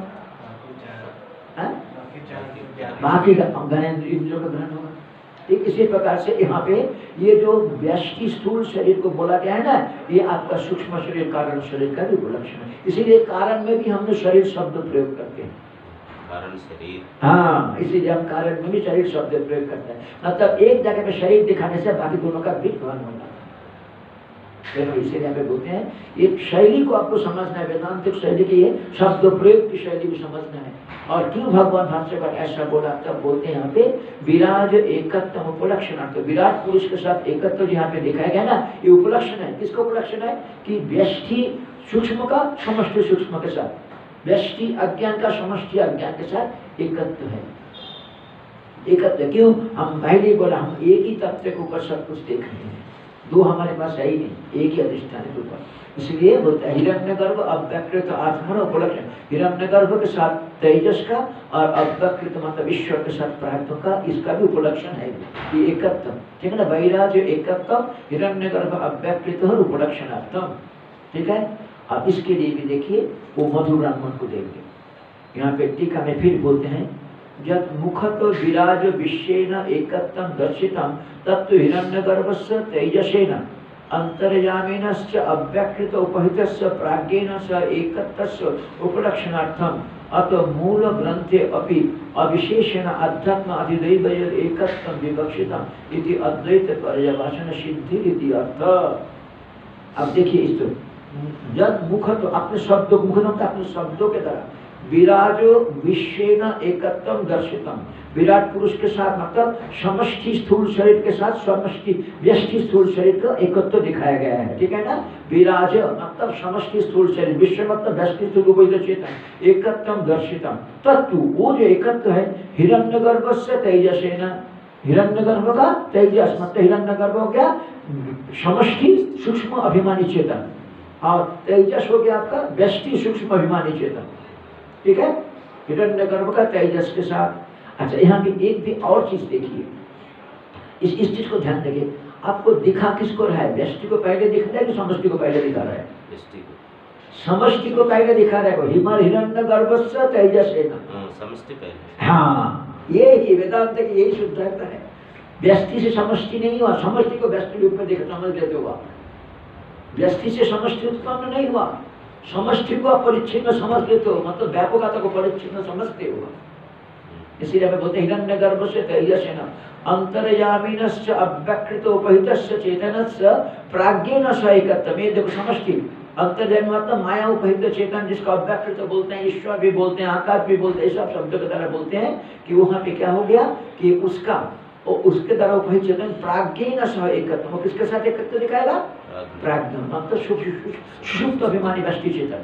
हैं? बाकी ज्ञानेंद्रिय इंद्रियों का ग्रहण होगा। ठीक इसी प्रकार से यहाँ पे ये जो व्यष्टि स्थूल शरीर को बोला गया है ना, ये आपका सूक्ष्म शरीर कारण शरीर का भी उपलक्षण है। इसीलिए कारण में भी हमने शरीर शब्द प्रयोग करते हैं, कारण शरीर। हाँ, इसीलिए हम कारण में भी शरीर शब्द प्रयोग करते हैं। मतलब एक जगह में शरीर दिखाने से बाकी दोनों का भी ग्रहण होगा। इसीलिए हमें बोलते हैं एक शैली को आपको समझना है, वेदांतिक शैली की ये शब्द प्रयोग की शैली भी समझना है। और क्यों भगवान भाष्यकार ऐसा बोला, तब बोलते हैं यहाँ पे विराज एकत्व उपलक्षणार्थ। तो विराट पुरुष के साथ एकत्व जो यहाँ पे दिखाया गया ना, ये उपलक्षण है। किसका उपलक्षण है? कि व्यष्टि सूक्ष्म का समष्टि सूक्ष्म के साथ, व्यष्टि अज्ञान का समष्टि अज्ञान के साथ एकत्व है। एकत्व क्यों? हम पहले बोला हम एक ही तत्व के ऊपर सब कुछ देख रहे हैं, दो हमारे पास है ही नहीं, एक ही अधिष्ठान है ऊपर। इसलिए बोलते हैं हिरण्यगर्भ अव्यकृत आत्मा उपलक्षण। हिरण्यगर्भ के साथ तेजस का और अव्यकृत मतलब ईश्वर के साथ प्रार्थना का, इसका भी उपलक्षण है ये एकत्व। ठीक है ना, वैराज्य एकत्व हिरण्यगर्भ अव्यकृत उपलक्षणार्थम। ठीक है, अब इसके लिए भी देखिए वो मधु ब्राह्मण को देंगे। यहाँ पे टीका में फिर बोलते हैं जब मुखत विराज विश्वेन एकत्वं दर्शितं तत्तु हिरण्यगर्भस्य तेजसेन अंतर्यामिनश्च अव्यकृत उपहितस्य प्राज्ञेन स एकत्वस्य उपलक्षणार्थम् अत मूल ग्रंथे अपि अविशेषेण अध्यात्म अधिदैवय एकत्वं विवक्षितम् इति अद्वैत पर्यवसन सिद्धि इति अर्थ। अब देखिए इस तो जब मुखत अपने शब्दों मुखतम का अपने शब्दों के द्वारा विराजो विश्वेन एकत्वं दर्शितम्, विराट पुरुष के साथ मतलब समष्टि स्थूल शरीर के साथ समष्टि व्यष्टि स्थूल शरीर का एकत्व दिखाया गया है। ठीक है ना, विराज मतलब समष्टि स्थूल शरीर, विश्व मतलब व्यष्टि स्थूल चेतन, एकत्वं दर्शितम् तत्तु वो जो एकत्व है हिरण्यगर्भस्य तेजसेन, हिरण्यगर्भ का तेजस मतलब हिरण्यगर्भ हो गया समष्टि सूक्ष्म अभिमानी चेतन और तेजस हो गया आपका व्यष्टि सूक्ष्म अभिमानी चेतन। ठीक है, हिरण्यगर्भ का तेजस के साथ। अच्छा, यहाँ पे एक भी और चीज देखिए, इस इस चीज को ध्यान देंगे। आपको दिखा किसको रहा है? व्यष्टि को पहले दिख रहा है कि समष्टि को पहले दिखा रहा है? व्यष्टि को। समष्टि को पहले दिखा रहा है। हिमर हिरण्यगर्भस्य तेजसेन, समष्टि पहले। हाँ, ये ही वेदांत की यही शुद्धता है। व्यष्टि से समष्टि नहीं हुआ, समष्टि को व्यष्टि रूप में देखा, समझ लेते हो आप। व्यष्टि से समष्टि उत्पन्न नहीं हुआ, समष्टि को परिच्छिन्न समझ लेते हो, मतलब व्यापकता को परिच्छिन्न समझते हो। इसीलिए हमें बोलते हिरण्यगर्भ से तेजसेन अंतर्यामिनश्च अव्यकृत उपहितस्य चेतनस्य प्राज्ञेन स एकत्वम्। ये देखो समष्टि, अंतर्यामी मतलब माया उपहित चेतन जिसका अव्यकृत बोलते हैं, ईश्वर भी बोलते हैं, आकाश भी बोलते हैं, सब शब्दों के द्वारा बोलते हैं कि वहाँ पे क्या हो गया कि उसका और उसके द्वारा उपहित चेतन प्राज्ञेन स एकत्वम्। वो किसके साथ एकत्व दिखाएगा? प्राज्ञ मतलब सुषुप्त अभिमानी व्यष्टि चेतन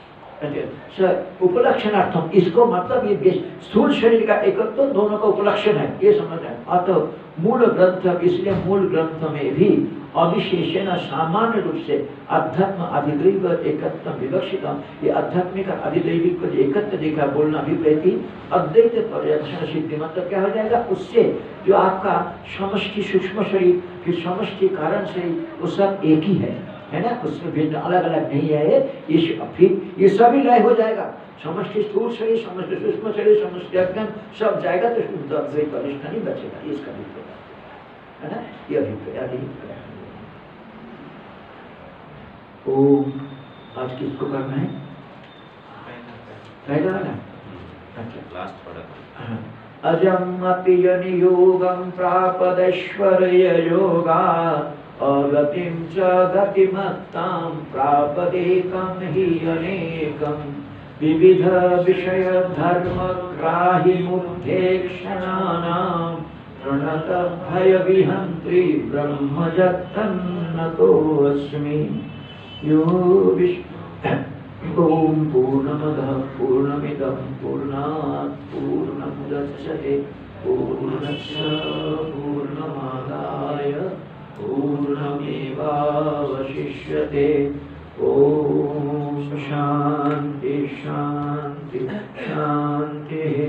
उपलक्षणार्थम। इसको मतलब ये स्थूल शरीर का एकत्व दोनों का उपलक्षण है, ये समझ है। अतः मूल ग्रंथ, इसलिए मूल ग्रंथ में भी अविशेषण सामान्य रूप से अध्यात्म अधिदैव एकत्व विवक्षितम। ये आध्यात्मिक अधिदैविक को एकत्व देखा बोलना भी प्रति अद्वैत पर्यवसन सिद्धि मतलब क्या हो जाएगा? उससे जो आपका समष्टि सूक्ष्म शरीर फिर समष्टि कारण शरीर वो सब एक ही है, है ना, उसमें भिन्न अलग अलग नहीं है। ये फिर ये सभी लय हो जाएगा, समष्टि स्थूल शरीर समष्टि सूक्ष्म शरीर समष्टि अज्ञान सब जाएगा तो शुद्ध अद्वैत अधिष्ठान ही बचेगा। ये इसका अभिप्राय है ना, ये अभिप्राय। ओम आज किसको करना है? पहला ना, अच्छा लास्ट पढ़ा। अजम अपि योगम प्रापदैश्वर्य योगा अगतिं च गतिमत्तां प्रापदेकं हि अनेकं विविध विषय धर्म ग्राहि मुक्तेक्षणानां प्रणत भय विहंत्री ब्रह्मजत्तन्नतोऽस्मि। यो ओम पूर्णमदः पूर्णमिदं पूर्णात् पूर्णमुदच्यते पूर्णस्य पूर्णमादाय पूर्णमेवावशिष्यते। ओम